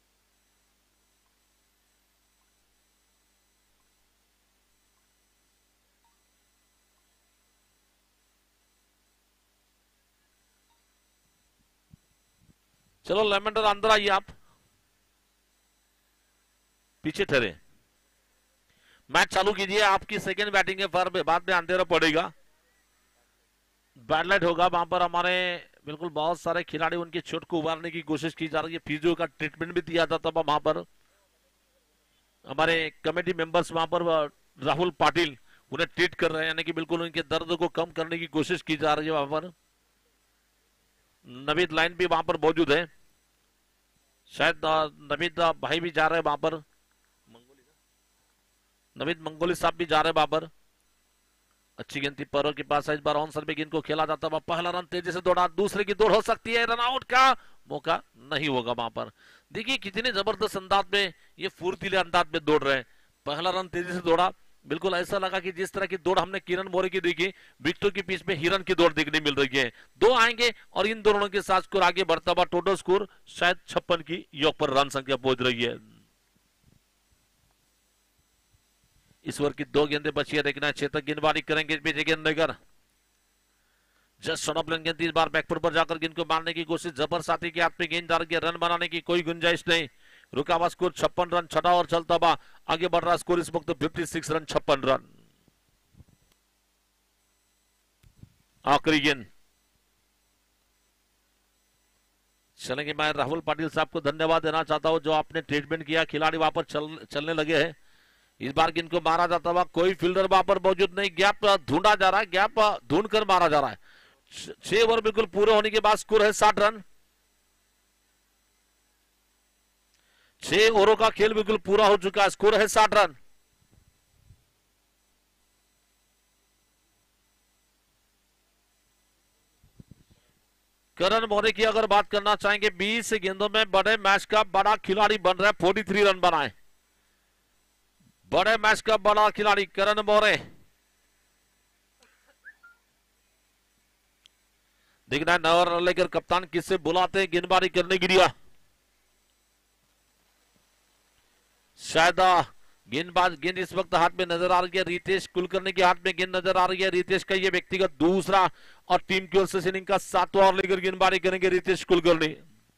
चलो लेमेंडर अंदर आइए, आप पीछे ठहरे, मैच चालू कीजिए। आपकी सेकंड बैटिंग है, पर बाद में अंधेरा पड़ेगा, बैडलाइट होगा वहां पर। हमारे बिल्कुल बहुत सारे खिलाड़ी उनकी चोट को उबारने की कोशिश की जा रही है। फिजियो का ट्रीटमेंट भी दिया जाता था वहां पर। हमारे कमेटी मेंबर्स वहां पर राहुल पाटिल उन्हें ट्रीट कर रहे हैं, यानी कि बिल्कुल उनके दर्द को कम करने की कोशिश की जा रही है वहां पर। नवीद लाइन भी वहां पर मौजूद है, शायद नवीद भाई भी जा रहे हैं वहां पर। नवीन मंगोली साहब भी जा रहे बाबर। अच्छी गेंद थी पैरों के पास, इस बार ऑन सर्व गेंद को खेला जाता है। पहला रन तेजी से दौड़ा, दूसरे की दौड़ हो सकती है, रन आउट का मौका नहीं होगा वहां पर। देखिए कितने जबरदस्त अंदाज में ये फुर्तीले अंदाज में दौड़ रहे हैं। पहला रन तेजी से दौड़ा, बिल्कुल ऐसा लगा कि जिस तरह की दौड़ हमने किरण मोरे की देखी, विकेटों के बीच में हिरन की दौड़ देखने मिल रही है। दो आएंगे और इन दोनों के साथ स्कोर आगे बढ़ता हुआ, टोटल स्कोर शायद 56 की योग पर रन संख्या पहुंच रही है। इस ओवर की दो गेंदें बची है, देखना चेतक गेंदबाजी करेंगे, पीछे गेंद लेकर जस्ट शॉट ऑफ गेंद इस बार बैकफुट पर जाकर गेंद को मारने की कोशिश, जबर साथी के हाथ में गेंद डाल के रन बनाने की कोई गुंजाइश नहीं। रुका हुआ स्कोर 56 रन, छठा और चलता हुआ आगे बढ़ रहा स्कोर इस वक्त 56 रन 56 रन। आखिरी गेंद चलेंगे। मैं राहुल पाटिल साहब को धन्यवाद देना चाहता हूं, जो आपने ट्रीटमेंट किया, खिलाड़ी वहां पर चलने लगे हैं। इस बार गेंद को मारा जाता हुआ, कोई फील्डर वहां पर मौजूद नहीं, गैप ढूंढा जा रहा है, गैप ढूंढ कर मारा जा रहा है। 6 ओवर बिल्कुल पूरे होने के बाद स्कोर है 60 रन। 6 ओवरों का खेल बिल्कुल पूरा हो चुका है, स्कोर है 60 रन। करण मोरे की अगर बात करना चाहेंगे, 20 गेंदों में बड़े मैच का बड़ा खिलाड़ी बन रहा है, 43 रन बनाए। बड़े मैच का बड़ा खिलाड़ी करण मोरे। देखना है नवर रन लेकर कप्तान किससे बुलाते हैं गेंदबाजी करने के लिए। शायद गेंद इस वक्त हाथ में नजर आ रही है, रितेश कुलकर्णी के हाथ में गेंद नजर आ रही है। रितेश का ये व्यक्तिगत दूसरा और टीम की ओर से इनिंग का 7वां ओवर लेकर गेंदबाजी करेंगे रितेश कुलकर्णी।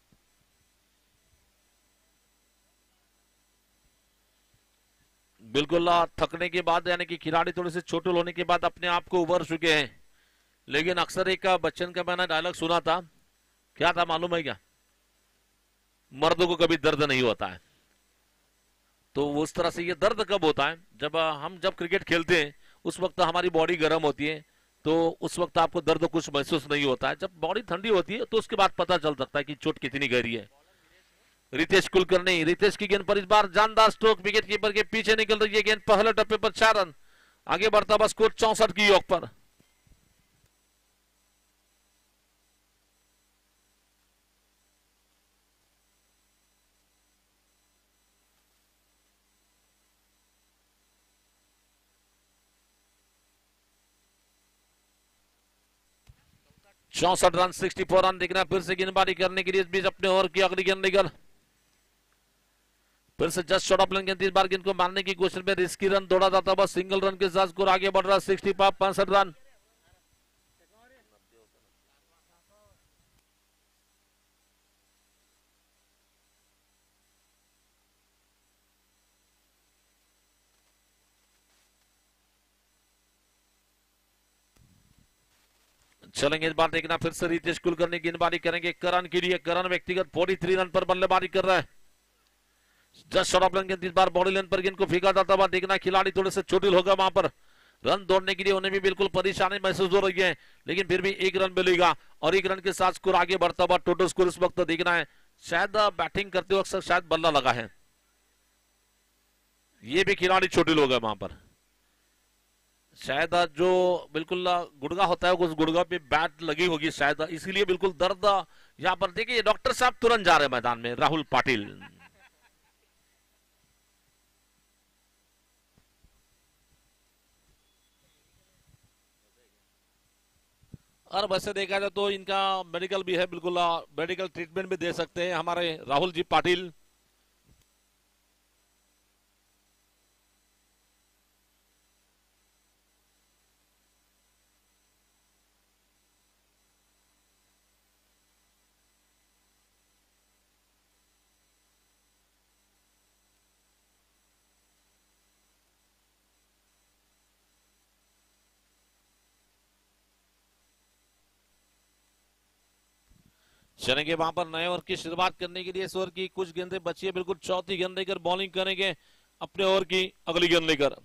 बिल्कुल थकने के बाद, यानी कि खिलाड़ी थोड़े से चोटिल होने के बाद अपने आप को उभर चुके हैं। लेकिन अक्सर एक बच्चन का मैंने डायलॉग सुना था, क्या था मालूम है क्या? मर्दों को कभी दर्द नहीं होता है। तो उस तरह से ये दर्द कब होता है? जब क्रिकेट खेलते हैं उस वक्त हमारी बॉडी गर्म होती है, तो उस वक्त आपको दर्द कुछ महसूस नहीं होता है। जब बॉडी ठंडी होती है तो उसके बाद पता चल सकता है कि चोट कितनी गहरी है। रितेश कुलकर्णी, रितेश की गेंद पर इस बार जानदार स्ट्रोक, विकेट कीपर के पीछे निकल रही है गेंद, पहले टप्पे पर 4 रन, आगे बढ़ता बस स्कोर 64 की योग पर। चौसठ रन, 64 रन दिख रहा है। फिर से गेंदबाजी करने के लिए इस बीच अपने ओवर की अगली गेंद लेकर फिर से जस्ट शॉट ऑफ गेंद, इस बार गेंद को मारने की कोशिश में रिस्की रन दौड़ा जाता है, बस सिंगल रन के साथ स्कोर आगे बढ़ रहा है 65 रन। चलेंगे इस बार देखना, फिर से रितेश कुलकर्णी गेंदबाजी करेंगे करण के लिए। करण व्यक्तिगत 43 रन पर बल्लेबाजी कर रहा है। जस्ट शॉट ऑफ गेंद, इस बार बॉडी लाइन पर गेंद को फेंका जाता हुआ देखना, खिलाड़ी थोड़े से चोटिल होगा वहां पर। रन दौड़ने के लिए उन्हें भी बिल्कुल परेशानी महसूस हो रही है, लेकिन फिर भी 1 रन मिलेगा और 1 रन के साथ स्कोर आगे बढ़ता हुआ। टोटल स्कोर इस वक्त देखना है, शायद बैटिंग करते वक्त शायद बल्ला लगा है, ये भी खिलाड़ी चोटिल होगा वहां पर। शायद जो बिल्कुल गुड़गा होता है उस गुड़गा पे बैट लगी होगी शायद, इसीलिए बिल्कुल दर्द यहाँ पर। देखिए डॉक्टर साहब तुरंत जा रहे हैं मैदान में, राहुल पाटिल। और वैसे देखा जाए तो इनका मेडिकल भी है, बिल्कुल मेडिकल ट्रीटमेंट भी दे सकते हैं हमारे राहुल जी पाटिल। चलेंगे वहां पर नए ओवर की शुरुआत करने के लिए। इस ओवर की कुछ गेंदें बची है, बिल्कुल चौथी गेंद लेकर बॉलिंग करेंगे अपने ओवर की अगली गेंद लेकर।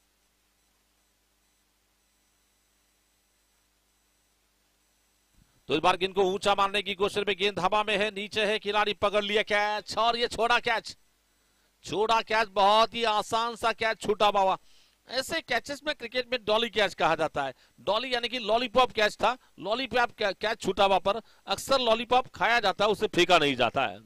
तो तो इस बार गेंद को ऊंचा मारने की कोशिश में, गेंद हवा में है, नीचे है, खिलाड़ी पकड़ लिया कैच और ये छोड़ा कैच। छोड़ा कैच, बहुत ही आसान सा कैच छूटा बाबा। ऐसे कैचेस में क्रिकेट में डॉली कैच कहा जाता है। डॉली यानी कि लॉलीपॉप कैच था, लॉलीपॉप कैच छूटा वहां पर। अक्सर लॉलीपॉप खाया जाता है, उसे फेंका नहीं जाता है।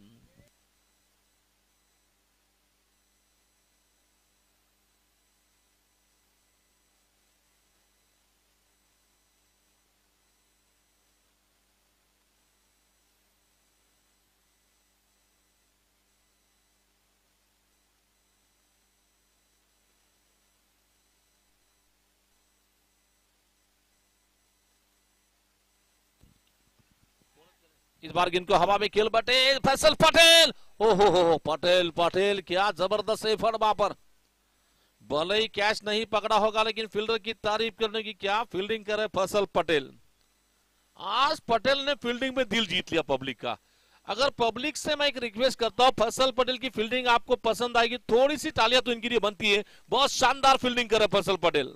इस बार गेंद को हवा में खेल पटेल, फैसल पटेल, ओहो पटेल, पटेल क्या जबरदस्त एफर्ट वहां पर। भले ही कैच नहीं पकड़ा होगा, लेकिन फील्डर की तारीफ करने की क्या फील्डिंग करे फैसल पटेल। आज पटेल ने फील्डिंग में दिल जीत लिया पब्लिक का। अगर पब्लिक से मैं एक रिक्वेस्ट करता हूं, फैसल पटेल की फील्डिंग आपको पसंद आएगी, थोड़ी सी तालियां तो इनके लिए बनती है। बहुत शानदार फील्डिंग करे फैसल पटेल।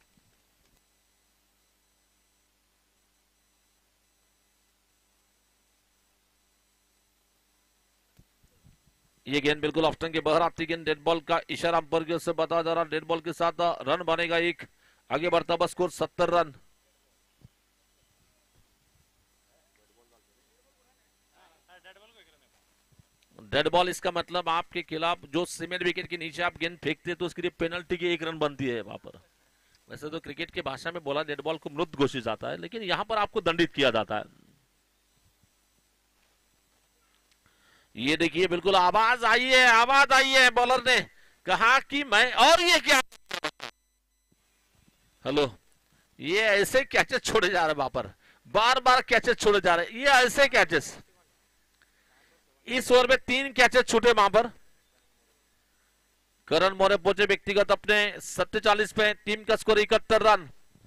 ये गेंद बिल्कुल ऑफ स्टंप के बाहर आती गेंद, डेड बॉल का इशारा अंपायर की ओर से बताया जा रहा। डेड बॉल के साथ रन बनेगा एक, आगे बढ़ता बस स्कोर 70 रन। डेड बॉल इसका मतलब आपके खिलाफ जो सीमेंट विकेट के नीचे आप गेंद फेंकते हैं तो उसके लिए पेनल्टी की 1 रन बनती है वहां पर। वैसे तो क्रिकेट की भाषा में बोला डेड बॉल को मृत घोषित जाता है, लेकिन यहां पर आपको दंडित किया जाता है। ये देखिए बिल्कुल आवाज आई है, आवाज आई है, बॉलर ने कहा कि मैं, और ये क्या, हेलो, ये ऐसे कैचेस छोड़े जा रहे वहां पर, बार बार कैचेस छोड़े जा रहे, ये ऐसे कैचेस। इस ओवर में 3 कैचेस छूटे वहां पर। करण मौर्य पहुंचे व्यक्तिगत अपने 47 पे, टीम का स्कोर 71 रन।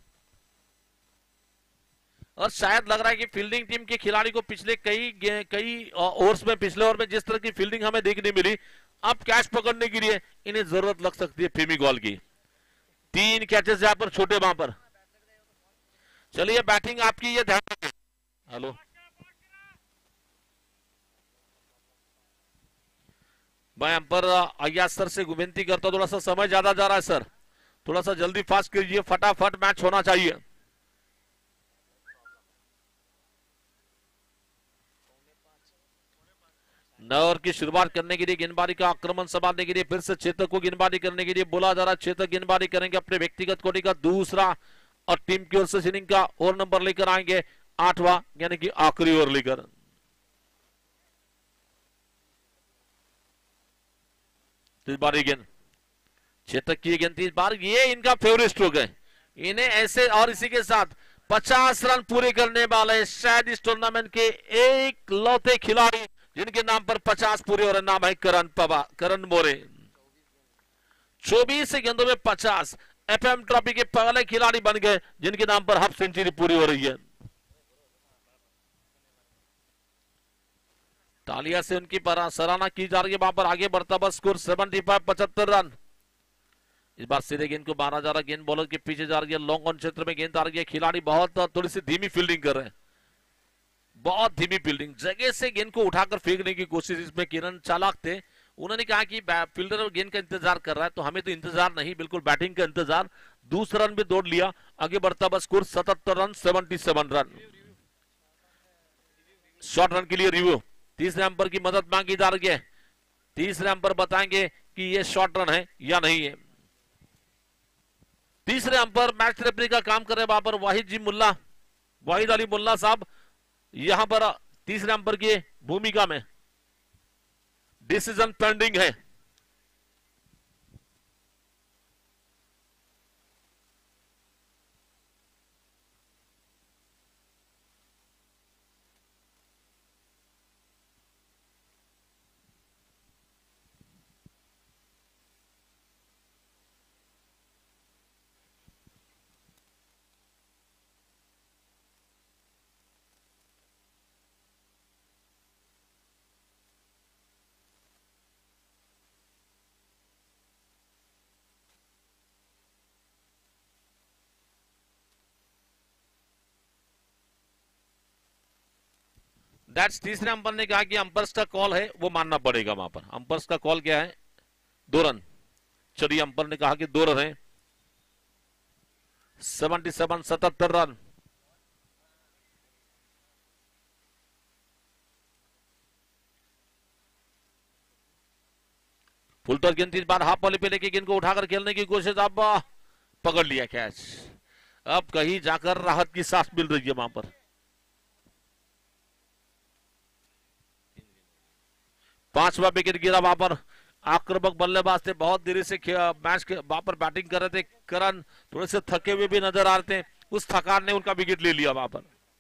और शायद लग रहा है कि फील्डिंग टीम के खिलाड़ी को पिछले कई ओवर्स में, पिछले ओवर में जिस तरह की फील्डिंग हमें देखने मिली, अब कैच पकड़ने के लिए इन्हें जरूरत लग सकती है फेमी गॉल की। 3 कैचेस यहां पर छोटे वहां पर। चलिए बैटिंग आपकी, ये ध्यान रखें। हेलो, मैं अंपायर अय्याज सर से विनती करता हूं, थोड़ा सा समय ज्यादा जा रहा है सर, थोड़ा सा जल्दी फास्ट कीजिए, फटाफट मैच होना चाहिए। नए ओवर की शुरुआत करने के लिए गेंदबाजी का आक्रमण संभालने के लिए फिर से चेतक को गेंदबाजी करने के लिए बोला जा रहा है। चेतक गेंदबाजी करेंगे अपने व्यक्तिगत कोटि का दूसरा, और टीम की ओर से इनिंग का ओवर नंबर लेकर आएंगे 8वां, यानी कि आखिरी ओवर लेकर। इस बार गेंद चेतक की गेंद, इस बार ये इनका फेवरेट स्ट्रोक है। इन्हें ऐसे, और इसी के साथ 50 रन पूरे करने वाले शायद इस टूर्नामेंट के एक लौते खिलाड़ी जिनके नाम पर 50 पूरे हो रहे, नाम है करण मोरे। 24 गेंदों में 50, एफएम ट्रॉफी के पहले खिलाड़ी बन गए जिनके नाम पर हाफ सेंचुरी पूरी हो रही है। तालिया से उनकी सराहना की जा रही है। वहां पर आगे बढ़ता बस स्कोर 75, 75 रन। इस बार सीधे गेंद को मारा जा रहा है, गेंद बॉलर के पीछे जा रही है, लॉन्ग ऑन क्षेत्र में गेंद आ रही है। खिलाड़ी बहुत थोड़ी सी धीमी फील्डिंग कर रहे हैं, बहुत धीमी फील्डिंग, जगह से गेंद को उठाकर फेंकने की कोशिश इसमें किरण चालाक थे। उन्होंने कहा कि फील्डर गेंद का इंतजार कर रहा है, तो हमें तो इंतजार नहीं, बिल्कुल बैटिंग का इंतजार। दूसरा रन भी दौड़ लिया, आगे बढ़ता बस score 77 run, 77 run. Short run के लिए रिव्यू, तीसरे अंपायर की मदद मांगी जा रही है। तीसरे अंपायर बताएंगे कि ये शॉर्ट रन है या नहीं है। तीसरे अंपायर मैच रेफरी का काम कर रहे वहां पर वाहिद अली मुल्ला साहब, यहां पर तीसरे अंपायर की भूमिका में। डिसीजन पेंडिंग है। दैट्स तीसरे अंपर ने कहा कि अंपर्स का कॉल है वो मानना पड़ेगा। वहां पर अंपर्स का कॉल क्या है? 2 रन। चलिए अंपर ने कहा कि 2 रन है। 77 रन। फुलटॉस गेंद इस बार हाफ वॉली पे लेके गेंद को उठाकर खेलने की कोशिश, अब पकड़ लिया कैच। अब कहीं जाकर राहत की सांस मिल रही है वहां पर। 5वां विकेट गिरा वहां पर। आक्रामक बल्लेबाज थे, बहुत देरी से मैच के वहां पर बैटिंग कर रहे थे करण, थोड़े से थके हुए भी नजर आ रहे थे। उस थकान ने उनका विकेट ले लिया वहां पर।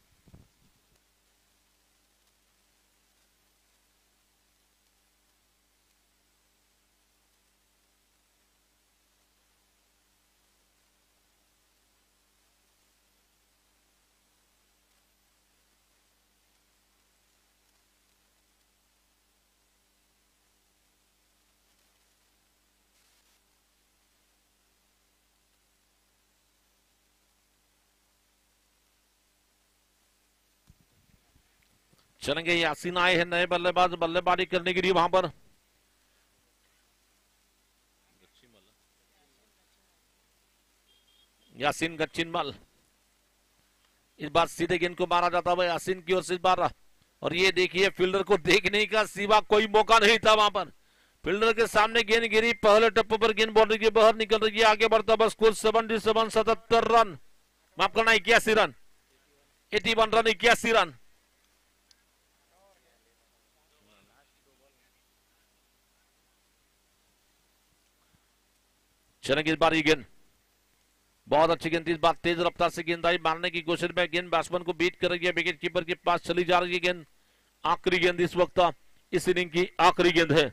चलेंगे, यासीन आए हैं नए बल्लेबाज बल्लेबाजी करने के लिए वहां पर। यासीन गच्चिनमल, इस बार सीधे गेंद को मारा जाता है यासीन की ओर से इस बार। और ये देखिए फील्डर को देखने का सिवा कोई मौका नहीं था वहां पर। फील्डर के सामने गेंद गिरी, पहले टप्पे पर गेंद बाउंड्री के बाहर निकल रही है, आगे बढ़ता बस स्कोर 77 रन, माफ करना 81 रन, 81 रन, 81 रन। चलेंगे इस बार ये गेंद, बहुत अच्छी गेंद, इस बार तेज रफ्तार से गेंदबाजी मारने की कोशिश में गेंद बैट्समैन को बीट कर रही है, विकेट कीपर के पास चली जा रही है गेंद। आखिरी गेंद इस वक्त, इस इनिंग की आखिरी गेंद है।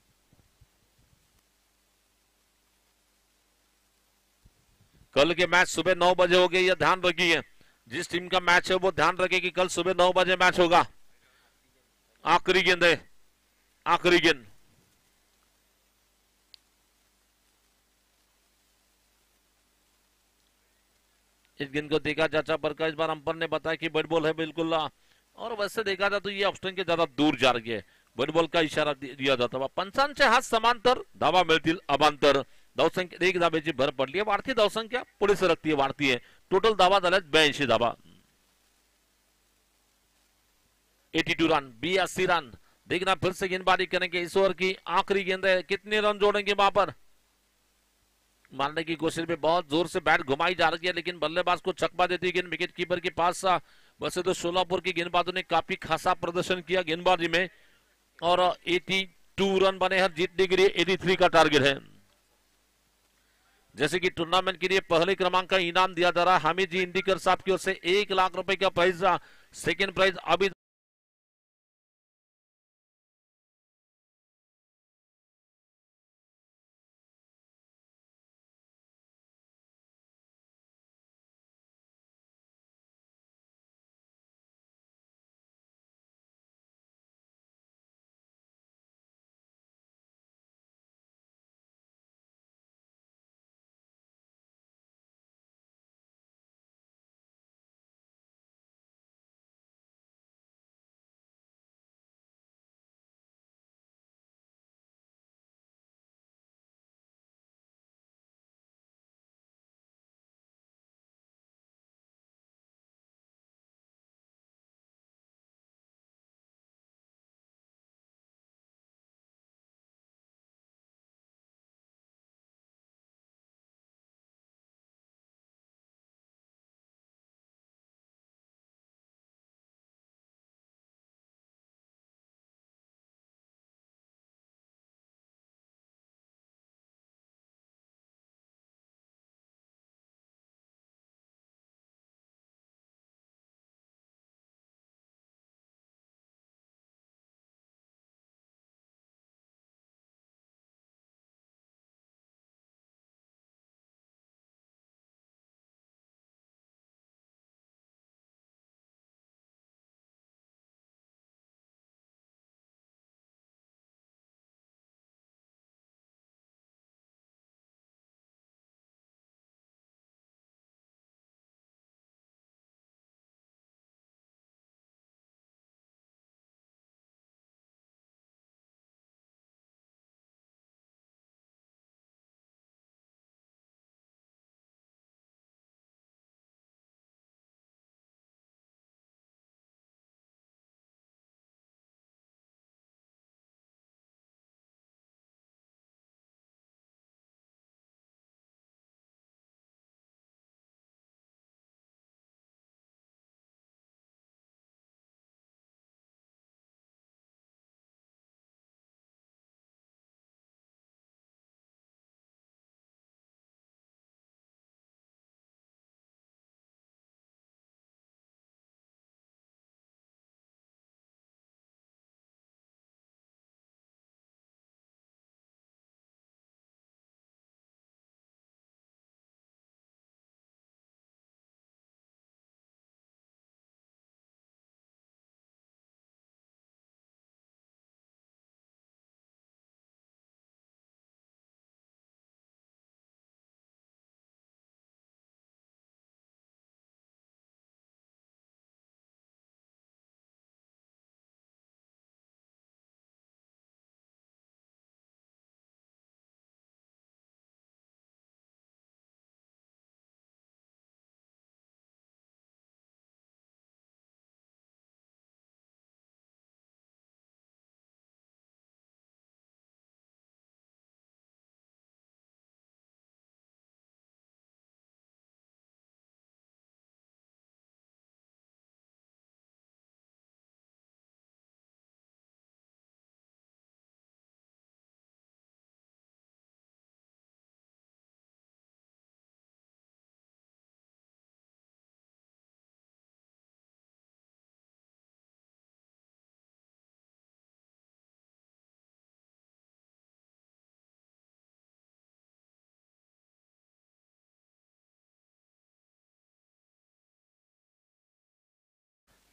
कल के मैच सुबह 9 बजे हो गए, यह ध्यान रखिए। जिस टीम का मैच है वो ध्यान रखे कि कल सुबह 9 बजे मैच होगा। आखिरी गेंद है, आखिरी गेंद। इस गेंद को देखा चाचा पर का, इस बार अंपर ने बताया कि बॉल बॉल है बिल्कुल। और वैसे देखा जाए तो ये ऑप्शन के ज्यादा दूर जा रही है, बॉल बॉल का इशारा दिया जाता है। पंचांचे हात समांतर धावा मिळतील अभांतर। धावसंख्या 1 धाब्याची भर पडली आहे, वाढती धावसंख्या पुढे सरकती वाढती आहे। टोटल धावा झाल्यात 82 धावा, 82 रन, 82 रन। देखना फिर से गेंदबाजी करेंगे, इस ओवर की आखिरी गेंद है, कितने रन जोड़ेंगे वहां पर। मारने की कोशिश में बहुत जोर से बैट घुमाई जा रही है, लेकिन बल्लेबाज को चकमा देती है गेंद विकेट कीपर के पास। वैसे तो सोलापुर के गेंदबाजों ने काफी खासा प्रदर्शन किया गेंदबाजी में, और 82 रन बने हैं, जीतने के लिए 83 का टारगेट है। जैसे कि टूर्नामेंट के लिए पहले क्रमांक का इनाम दिया जा रहा है हामिद जी इंदिकर साहब की ओर से 1 लाख रुपए का प्राइज। सेकेंड प्राइज अभी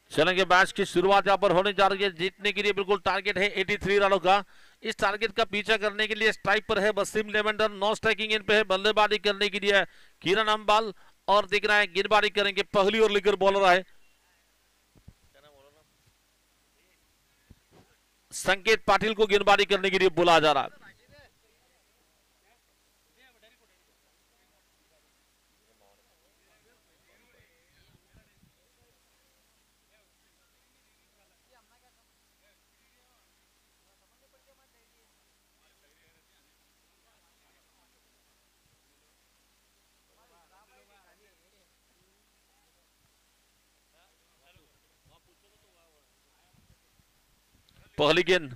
चलेंगे। मैच की शुरुआत यहाँ पर होने जा रही है। जीतने के लिए बिल्कुल टारगेट है 83 रनों का। इस टारगेट का पीछा करने के लिए स्ट्राइक पर है Wasim Lavender, non striking end पे है बल्लेबाजी करने के लिए किरण अम्बाल, और दिख रहा है गेंदबाजी करेंगे पहली और लेकर बॉलर है संकेत पाटिल को गेंदबाजी करने के लिए बुलाया जा रहा है। पहली गेंद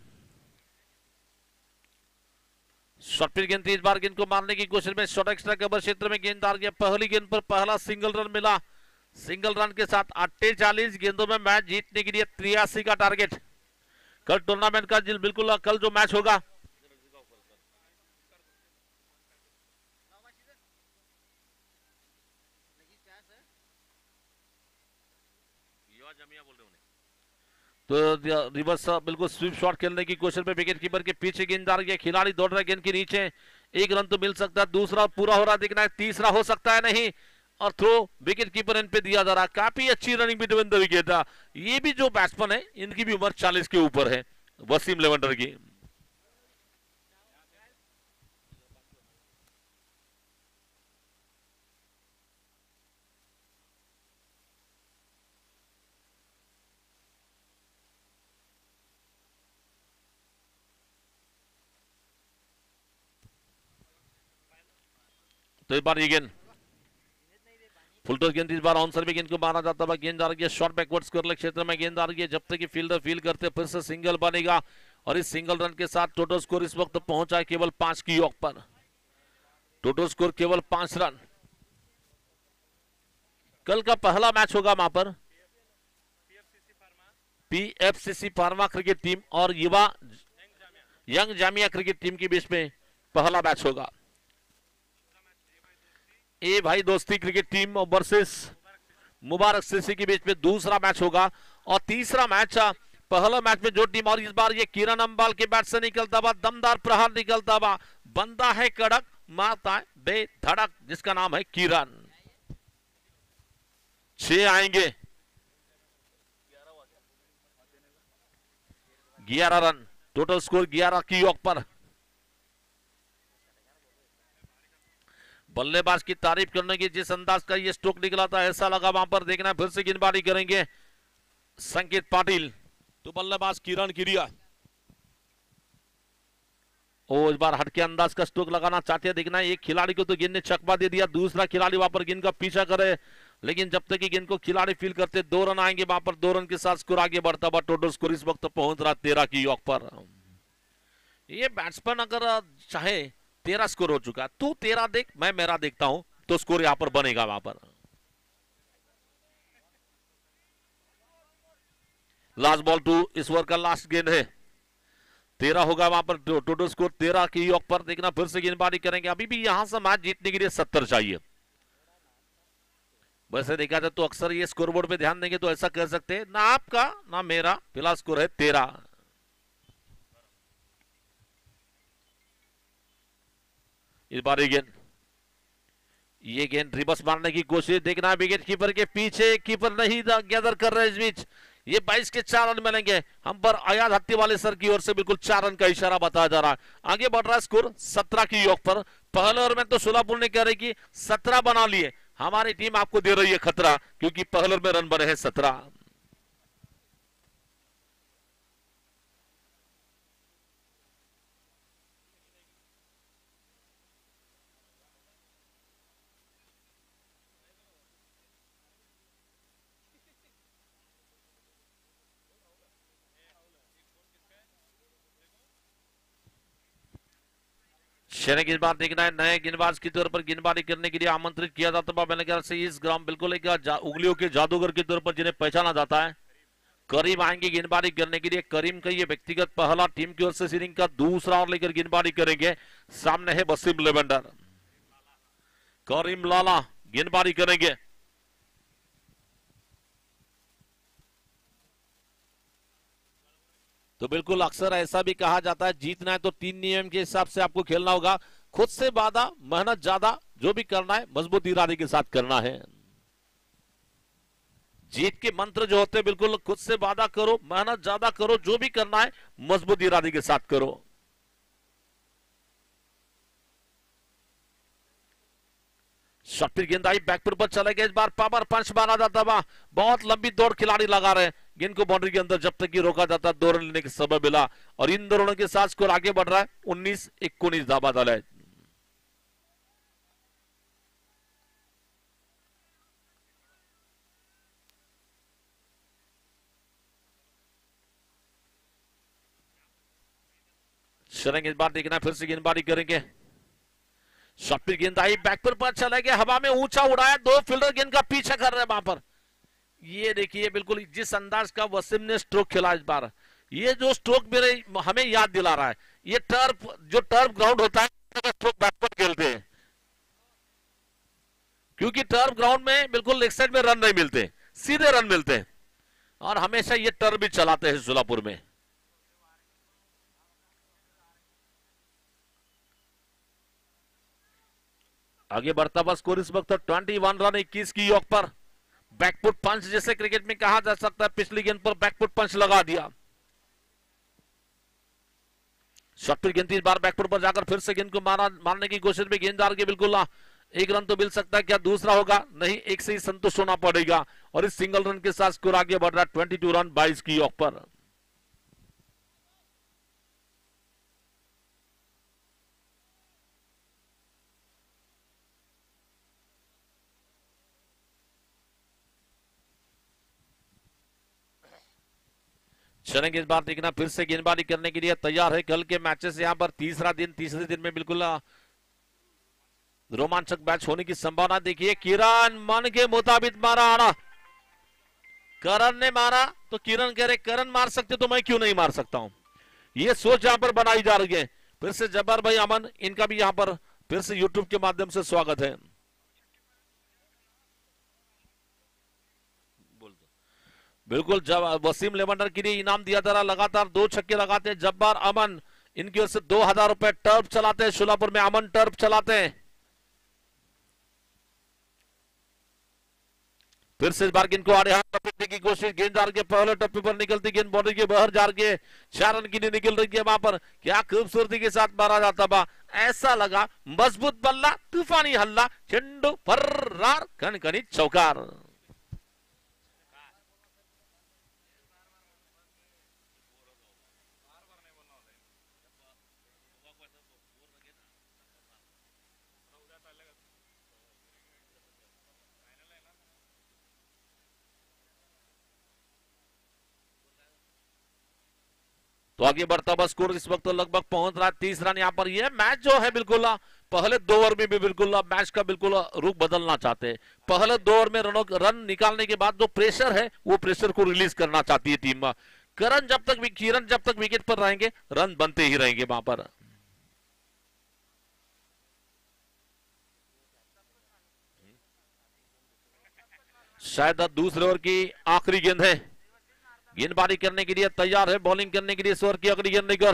शॉर्ट पिच गेंद थी, इस बार गेंद को मारने की कोशिश में शॉर्ट एक्स्ट्रा कवर क्षेत्र में गेंद आ गया। पहली गेंद पर पहला सिंगल रन मिला। सिंगल रन के साथ 48 गेंदों में मैच जीतने के लिए 83 का टारगेट। कल टूर्नामेंट का बिल्कुल कल जो मैच होगा तो रिवर्स बिल्कुल स्वीप शॉट खेलने की कोशिश में विकेट कीपर के पीछे गेंद आ रही है। खिलाड़ी दौड़ रहे गेंद के नीचे, एक रन तो मिल सकता है, दूसरा पूरा हो रहा दिखना है, तीसरा हो सकता है नहीं, और थ्रो विकेट कीपर इन पे दिया जा रहा है। काफी अच्छी रनिंग बिटवीन द विकेट। ये भी जो बैट्समैन है इनकी भी उम्र 40 के ऊपर है, वसीम लेवेंडर की। तो इस बार ये गेंद फुल टॉस गेंद, इस बार आंसर में गेंद को मारा जाता है। गेंद आ रही है शॉर्ट बैकवर्ड्स कर क्षेत्र में गेंद आ रही है। जब तक कि फील्डर फील करते फिर से सिंगल बनेगा, और इस सिंगल रन के साथ टोटल स्कोर इस वक्त पहुंचा है केवल 5 की ऑक पर। टोटल स्कोर केवल 5 रन। कल का पहला मैच होगा वहां पर पीएफसीसी फार्मा क्रिकेट टीम और युवा यंग जामिया क्रिकेट टीम के बीच में पहला मैच होगा। ए भाई दोस्ती cricket team versus Mubarak CC के बीच में दूसरा मैच होगा। और तीसरा मैच पहला मैच में जो टीम, और इस बार ये किरण अम्बाल के बैट से निकलता हुआ दमदार प्रहार निकलता हुआ, बंदा है कड़क मारता है बेधड़क, जिसका नाम है किरण। 6 आएंगे, 11 रन टोटल स्कोर 11 की ऑक पर। बल्लेबाज की तारीफ करने की जिस अंदाज का ये स्ट्रोक निकला था, ऐसा लगा वहां पर देखना फिर से गेंदबाजी करेंगे संकेत पाटिल। तो बल्लेबाज किरण गिरिया इस बार हटके अंदाज का स्ट्रोक लगाना चाहते हैं। देखना एक खिलाड़ी को तो गेंद ने चकमा दे दिया, दूसरा खिलाड़ी वहां पर गेंद का पीछा करे, लेकिन जब तक कि गेंद को खिलाड़ी फील करते 2 रन आएंगे वहां पर। 2 रन के साथ स्कोर आगे बढ़ता हुआ टोटल स्कोर इस वक्त पहुंच रहा 13 की ऑक पर। ये बैट्समैन अगर चाहे 13 स्कोर हो चुका, तू 13 देख मैं मेरा देखता हूं, तो स्कोर यहां पर बनेगा वहां पर। लास्ट बॉल टू इस ओवर का लास्ट गेंद है, 13 होगा वहां पर टोटल स्कोर 13 की ऑक पर। देखना फिर से गेंदबाजी करेंगे। अभी भी यहां से मैच जीतने के लिए 70 चाहिए। वैसे देखा जाए तो अक्सर ये स्कोरबोर्ड पे ध्यान देंगे तो ऐसा कर सकते हैं, ना आपका ना मेरा, फिलहाल स्कोर है 13। इस बार ये गेंद रिवर्स मारने की कोशिश, देखना विकेट कीपर के पीछे, कीपर नहीं गैदर कर रहे इस बीच। ये 22 के 4 रन मिलेंगे हम पर। आयाद हत्ती वाले सर की ओर से बिल्कुल 4 रन का इशारा बताया जा रहा है। आगे बढ़ रहा है स्कोर 17 की ऑक पर। पहले ओवर में तो सुलापुर ने कह रही कि 17 बना लिए, हमारी टीम आपको दे रही है खतरा, क्योंकि पहले ओवर में रन बने हैं 17। शने की बात देखना है, नए गेंदबाज के तौर पर गेंदबाजी करने के लिए आमंत्रित किया जाता है। मैंने ख्याल से इस ग्राउंड बिल्कुल एक उंगलियों के जादूगर के तौर पर जिन्हें पहचाना जाता है, करीम आएंगे गेंदबाजी करने के लिए। करीम का ये व्यक्तिगत पहला, टीम की ओर से सीनिंग का दूसरा और लेकर गेंदबाजी करेंगे। सामने है वसीम लेवेंडर, करीम लाला गेंदबाजी करेंगे। तो बिल्कुल अक्सर ऐसा भी कहा जाता है, जीतना है तो 3 नियम के हिसाब से आपको खेलना होगा। खुद से वादा, मेहनत ज्यादा, जो भी करना है मजबूत इरादे के साथ करना है। जीत के मंत्र जो होते हैं, बिल्कुल खुद से वादा करो, मेहनत ज्यादा करो, जो भी करना है मजबूत इरादे के साथ करो। शॉट पर गेंद आई, बैकफुट पर चले गए, इस बार पावर पंच मारा जाता है। बहुत लंबी दौड़ खिलाड़ी लगा रहे, गेंद को बाउंड्री के अंदर जब तक ही रोका जाता, 2 रन लेने का समय मिला और इन 2 रनों के साथ स्कोर आगे बढ़ रहा है 19-19 धावा दल है। चलेंगे, इस बार देखना फिर से गेंदबाजी करेंगे। शॉट पर गेंद आई, बैकफुट पर चले गए, हवा में ऊंचा उड़ाया, 2 फील्डर गेंद का पीछा कर रहे हैं वहां पर। ये देखिए बिल्कुल जिस अंदाज का वसीम ने स्ट्रोक खेला इस बार, ये जो स्ट्रोक मेरे हमें याद दिला रहा है, ये टर्फ ग्राउंड होता है, स्ट्रोक बैकवर्ड खेलते हैं, क्योंकि टर्फ ग्राउंड में बिल्कुल लेग साइड में रन नहीं मिलते, सीधे रन मिलते हैं और हमेशा ये टर्फ भी चलाते हैं सोलापुर में। आगे बढ़ता हुआ स्कोर इस वक्त 21 रन 21 की योग पर। बैकफुट पंच जैसे क्रिकेट में कहा जा सकता है, पिछली गेंद पर बैकफुट पंच लगा दिया। शॉट पर गेंद इस बार बैकफुट पर जाकर फिर से गेंद को मारने की कोशिश में गेंददार के बिल्कुल 1 रन तो मिल सकता है, क्या दूसरा होगा? नहीं, 1 से ही संतुष्ट होना पड़ेगा और इस सिंगल रन के साथ स्कोर आगे बढ़ रहा है 22 रन 22 की योग पर। चलेंगे, इस बार देखना फिर से गेंदबाजी करने के लिए तैयार है। कल के मैचेस यहाँ पर तीसरे दिन में बिल्कुल रोमांचक मैच होने की संभावना। देखिए किरण मन के मुताबिक मारा आना, करण ने मारा तो किरण कह रहे करण मार सकते तो मैं क्यों नहीं मार सकता हूं, ये सोच यहां पर बनाई जा रही है। फिर से जब्बार भाई अमन, इनका भी यहां पर फिर से यूट्यूब के माध्यम से स्वागत है। बिल्कुल जब वसीम लेवेंडर के लिए इनाम दिया जा रहा, लगातार 2 छक्के लगाते हैं जब्बार अमन, इनकी ओर से 2000 रुपए टर्फ चलाते हैं सोलापुर में, अमन टर्फ चलाते हैं। फिर से इस बार गेंद को आड़े हाथ पकड़ने की कोशिश, गेंददार के पहले टप्पे पर निकलती गेंद बाउंड्री के बाहर जा रही है, 4 रन की लिए निकल रही है। वहां पर क्या खूबसूरती के साथ मारा जाता बा, ऐसा लगा मजबूत बल्ला, तूफानी हल्ला, चेंडू फर्रार, कनकनी चौकार। तो आगे बढ़ता हुआ स्कोर इस वक्त तो लगभग पहुंच रहा है 30 रन। यहाँ पर ये मैच जो है बिल्कुल पहले 2 ओवर में भी बिल्कुल मैच का बिल्कुल रुख बदलना चाहते हैं। पहले 2 ओवर में रन निकालने के बाद जो प्रेशर है वो प्रेशर को रिलीज करना चाहती है टीम। किरण जब तक विकेट पर रहेंगे रन बनते ही रहेंगे वहां पर। शायद दूसरे ओवर की आखिरी गेंद है, गेंदबाजी करने के लिए तैयार है, बॉलिंग करने के लिए स्वर की अगली गेंद लेकर।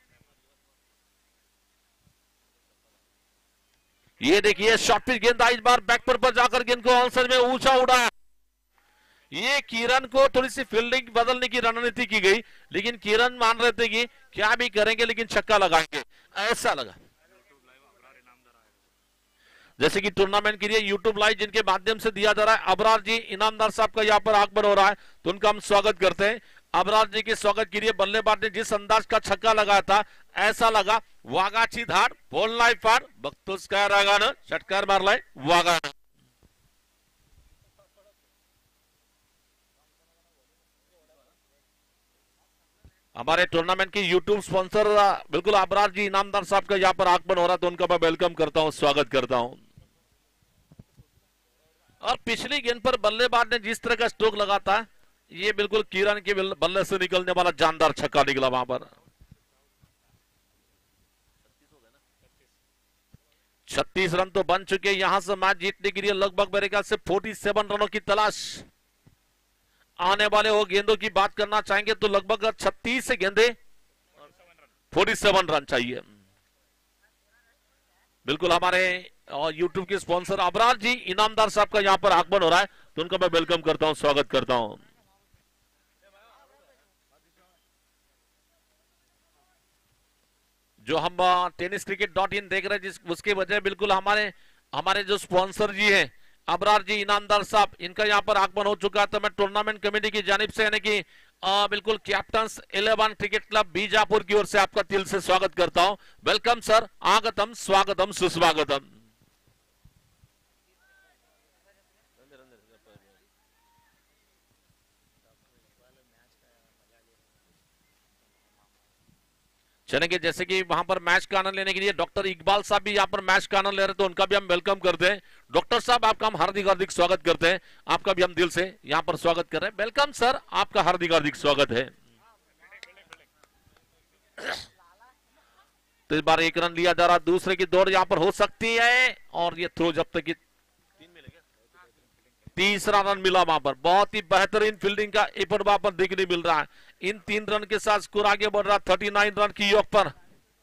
ये देखिए शॉर्ट पिच गेंद आई, इस बार बैकफुट पर जाकर गेंद को आउटसाइड में ऊंचा उड़ाया। ये किरण को थोड़ी सी फील्डिंग बदलने की रणनीति की गई, लेकिन किरण मान रहे थे कि क्या भी करेंगे लेकिन छक्का लगाएंगे, ऐसा लगा। जैसे कि टूर्नामेंट के लिए यूट्यूब लाइव जिनके माध्यम से दिया जा रहा है, अबरार जी इनामदार साहब का यहाँ पर आगमन हो रहा है, तो उनका हम स्वागत करते हैं। अबरार जी के स्वागत के लिए बल्लेबाज ने जिस अंदाज का छक्का लगाया था, ऐसा लगा वागाची धार बोलनाय पार बघतोस काय रागानं षटकार मारलाय वागानं। हमारे टूर्नामेंट के यूट्यूब स्पॉन्सर बिल्कुल अबरार जी इनामदार साहब का यहाँ पर आगमन हो रहा है, तो उनका मैं वेलकम करता हूँ, स्वागत करता हूँ। और पिछली गेंद पर बल्लेबाज ने जिस तरह का स्ट्रोक लगाता है, ये बिल्कुल किरण के बल्ले से निकलने वाला जानदार छक्का निकला वहां पर। 36 रन तो बन चुके, यहां से मैच जीतने के लिए लगभग मेरे ख्याल से 47 रनों की तलाश आने वाले वो गेंदों की बात करना चाहेंगे तो लगभग 36 से गेंदे 47 रन चाहिए। बिल्कुल हमारे यूट्यूब के स्पॉन्सर अबरार जी इनामदार साहब का यहां पर आगमन हो रहा है, तो उनका मैं वेलकम करता हूं, स्वागत करता हूं। जो हम टेनिस क्रिकेट .in देख रहे हैं जिस उसके वजह बिल्कुल हमारे हमारे जो स्पॉन्सर जी हैं अबरार जी इनामदार साहब, इनका यहाँ पर आगमन हो चुका है। तो मैं टूर्नामेंट कमेटी की जानिब से यानी कि बिल्कुल कैप्टन्स 11 क्रिकेट क्लब बीजापुर की ओर से आपका दिल से स्वागत करता हूं। वेलकम सर, आगतम स्वागतम सुस्वागतम। चलेंगे जैसे कि वहां पर मैच का आनंद लेने के लिए डॉक्टर इकबाल साहब भी यहाँ पर मैच का आनंद ले रहे, तो उनका भी हम वेलकम करते हैं। डॉक्टर साहब आपका हम हार्दिक हार्दिक स्वागत करते हैं, आपका भी हम दिल से यहाँ पर स्वागत कर रहे हैं। वेलकम सर, आपका हार्दिक हार्दिक स्वागत है। तो इस बार 1 रन लिया जा रहा, दूसरे की दौड़ यहाँ पर हो सकती है और ये थ्रो जब तक तीसरा रन मिला वहां पर, बहुत ही बेहतरीन फील्डिंग का एफर्ट वहां पर देखने मिल रहा है। इन 3 रन के साथ स्कोर आगे बढ़ रहा 39 रन की योग पर।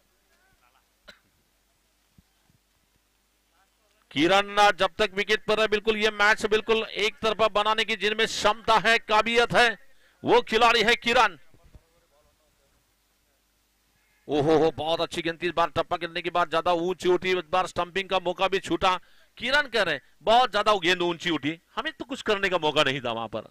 किरण जब तक विकेट पर है बिल्कुल ये मैच बिल्कुल एक तरफा बनाने की जिनमें क्षमता है, काबिलियत है, वो खिलाड़ी है किरण। ओहो बहुत अच्छी गेंद, इस बार टप्पा गिरने के बाद ज्यादा ऊंची उठी, इस बार स्टंपिंग का मौका भी छूटा। किरण कह रहे हैं बहुत ज्यादा गेंद ऊंची उठी, हमें तो कुछ करने का मौका नहीं था वहां पर।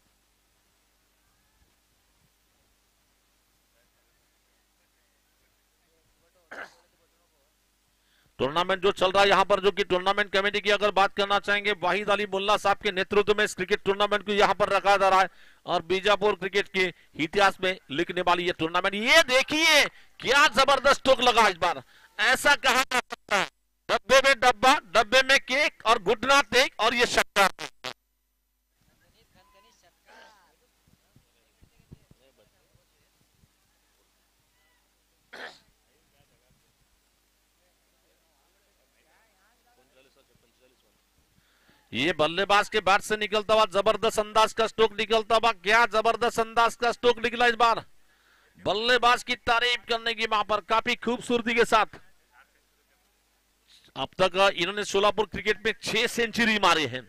टूर्नामेंट जो चल रहा है यहाँ पर, जो कि टूर्नामेंट कमेटी की अगर बात करना चाहेंगे वाहिद अली मुल्ला साहब के नेतृत्व में इस क्रिकेट टूर्नामेंट को यहाँ पर रखा जा रहा है और बीजापुर क्रिकेट के इतिहास में लिखने वाली ये टूर्नामेंट। ये देखिए क्या जबरदस्त टोक लगा इस बार, ऐसा कहा जा सकता है डब्बे में डब्बा, डब्बे में केक और घुटना टेक और ये शक्कर। ये बल्लेबाज के बैट से निकलता हुआ जबरदस्त अंदाज का स्ट्रोक निकलता हुआ, क्या जबरदस्त अंदाज का स्ट्रोक निकला इस बार। बल्लेबाज की तारीफ करने की वहां पर काफी खूबसूरती के साथ। अब तक इन्होंने सोलापुर क्रिकेट में 6 सेंचुरी मारे हैं।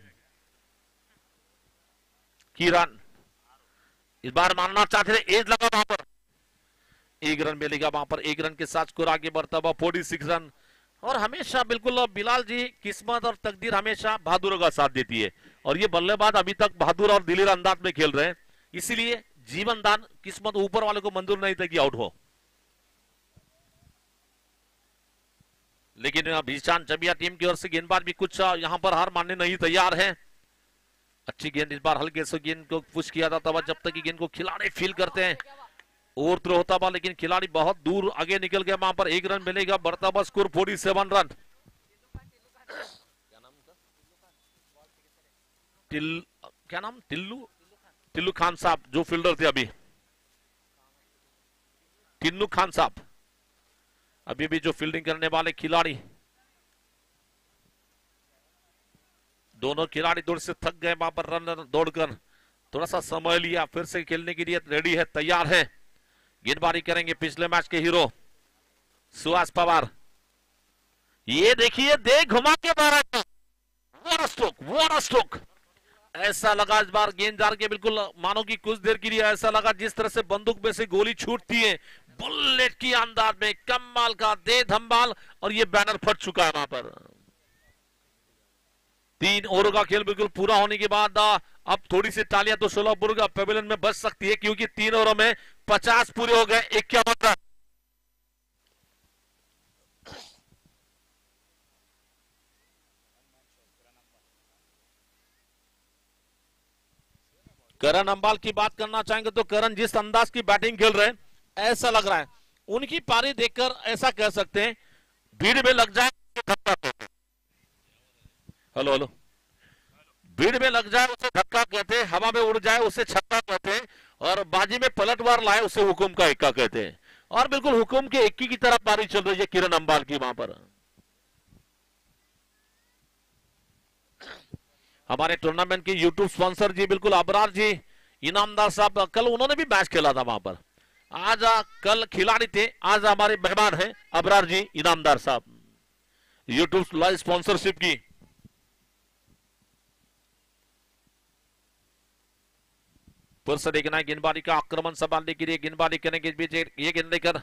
किरण इस बार मारना चाहते थे, एज लगा वहां पर, 1 रन मिलेगा वहां पर, 1 रन के साथ स्कोर आगे बढ़ता हुआ 46 रन। और हमेशा बिल्कुल बिलाल जी किस्मत और तकदीर हमेशा बहादुरों का साथ देती है और ये बल्लेबाज अभी तक बहादुर और दिलेर अंदाज में खेल रहे हैं, इसीलिए जीवन दान किस्मत ऊपर वाले को मंजूर नहीं था कि आउट हो। लेकिन भीषण जबिया टीम की ओर से गेंदबाज भी कुछ यहां पर हार मानने नहीं तैयार है। अच्छी गेंद इस बार, हल्के से गेंद को पुश किया जाता हुआ, जब तक कि गेंद को खिलाड़ी फील करते हैं और थ्रो होता हुआ, लेकिन खिलाड़ी बहुत दूर आगे निकल गया। वहां पर 1 रन मिलेगा, बढ़ता हुआ स्कोर 47 रन। क्या नाम, टिल्लू खान साहब जो फील्डर थे अभी, टिल्लू खान साहब अभी भी जो फील्डिंग करने वाले खिलाड़ी, दोनों खिलाड़ी दूर से थक गए वहां पर रन दौड़कर, थोड़ा सा समय लिया, फिर से खेलने के लिए रेडी है, तैयार है। गेंदबाजी करेंगे पिछले मैच के हीरो सुहास पवार। ये देखिए दे घुमा के मारा, व्हाट अ स्ट्रोक। ऐसा लगा इस बार गेंददार के बिल्कुल मानो कि कुछ देर के लिए ऐसा लगा जिस तरह से बंदूक में से गोली छूटती है, बुलेट की अंदाज में कमाल का दे धमाल, और ये बैनर फट चुका है वहां पर। 3 ओवरों का खेल बिल्कुल पूरा होने के बाद अब थोड़ी सी तालियां तो सोलापुर का पेविलियन में बच सकती है, क्योंकि 3 ओवरों में 50 पूरे हो गए, 51 रन। करण अंबाल की बात करना चाहेंगे तो करण जिस अंदाज की बैटिंग खेल रहे हैं, ऐसा लग रहा है उनकी पारी देखकर ऐसा कह सकते हैं भीड़ में लग जाए, हेलो हेलो, भीड़ में लग जाए उसे धक्का कहते हैं, हवा में उड़ जाए उसे छक्का कहते हैं, और बाजी में पलटवार लाए उसे हुकुम का इक्का कहते हैं। और बिल्कुल हुकुम के इक्की की तरफ पारी चल रही है किरण अंबाल की वहां पर। हमारे टूर्नामेंट के यूट्यूब स्पॉन्सर जी बिल्कुल अबरार जी इनामदार साहब कल उन्होंने भी मैच खेला था वहां पर। आज कल खिलाड़ी थे, आज हमारे मेहमान हैं अबरार जी इनामदार साहब, यूट्यूब लाइव स्पॉन्सरशिप की। फिर से देखना है गेंदबाजी का आक्रमण संभालने के लिए, गेंदबाजी करने के बीच ये गेंद लेकर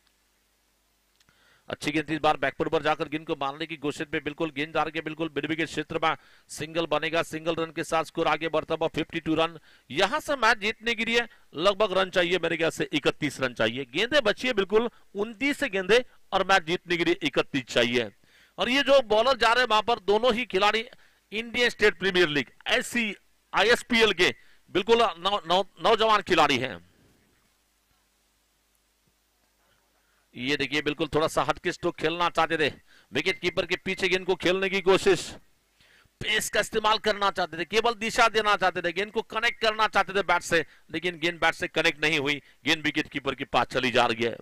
अच्छी गेंद इस बार बैकफुट पर जाकर गेंद को मारने की कोशिश में बिल्कुल गेंद जा रही है, बिल्कुल बिडबी के क्षेत्र में सिंगल बनेगा, सिंगल रन के साथ स्कोर आगे बढ़ता हुआ 52 रन। यहां से मैच जीतने के लिए लगभग रन चाहिए, मेरे ख्याल से 31 रन चाहिए। गेंदे बची है बिल्कुल 29 गेंदे और मैच जीतने के लिए 31 चाहिए। और ये जो बॉलर जा रहे हैं वहां पर दोनों ही खिलाड़ी इंडियन स्टेट प्रीमियर लीग ऐसी ISPL के बिल्कुल नौजवान खिलाड़ी हैं। ये देखिए बिल्कुल थोड़ा सा हटके स्ट्रोक खेलना चाहते थे, विकेट कीपर के पीछे गेंद को खेलने की कोशिश, पेस का इस्तेमाल करना चाहते थे, केवल दिशा देना चाहते थे, गेंद को कनेक्ट करना चाहते थे बैट से, लेकिन गेंद बैट से कनेक्ट नहीं हुई, गेंद विकेट कीपर के पास चली जा रही है।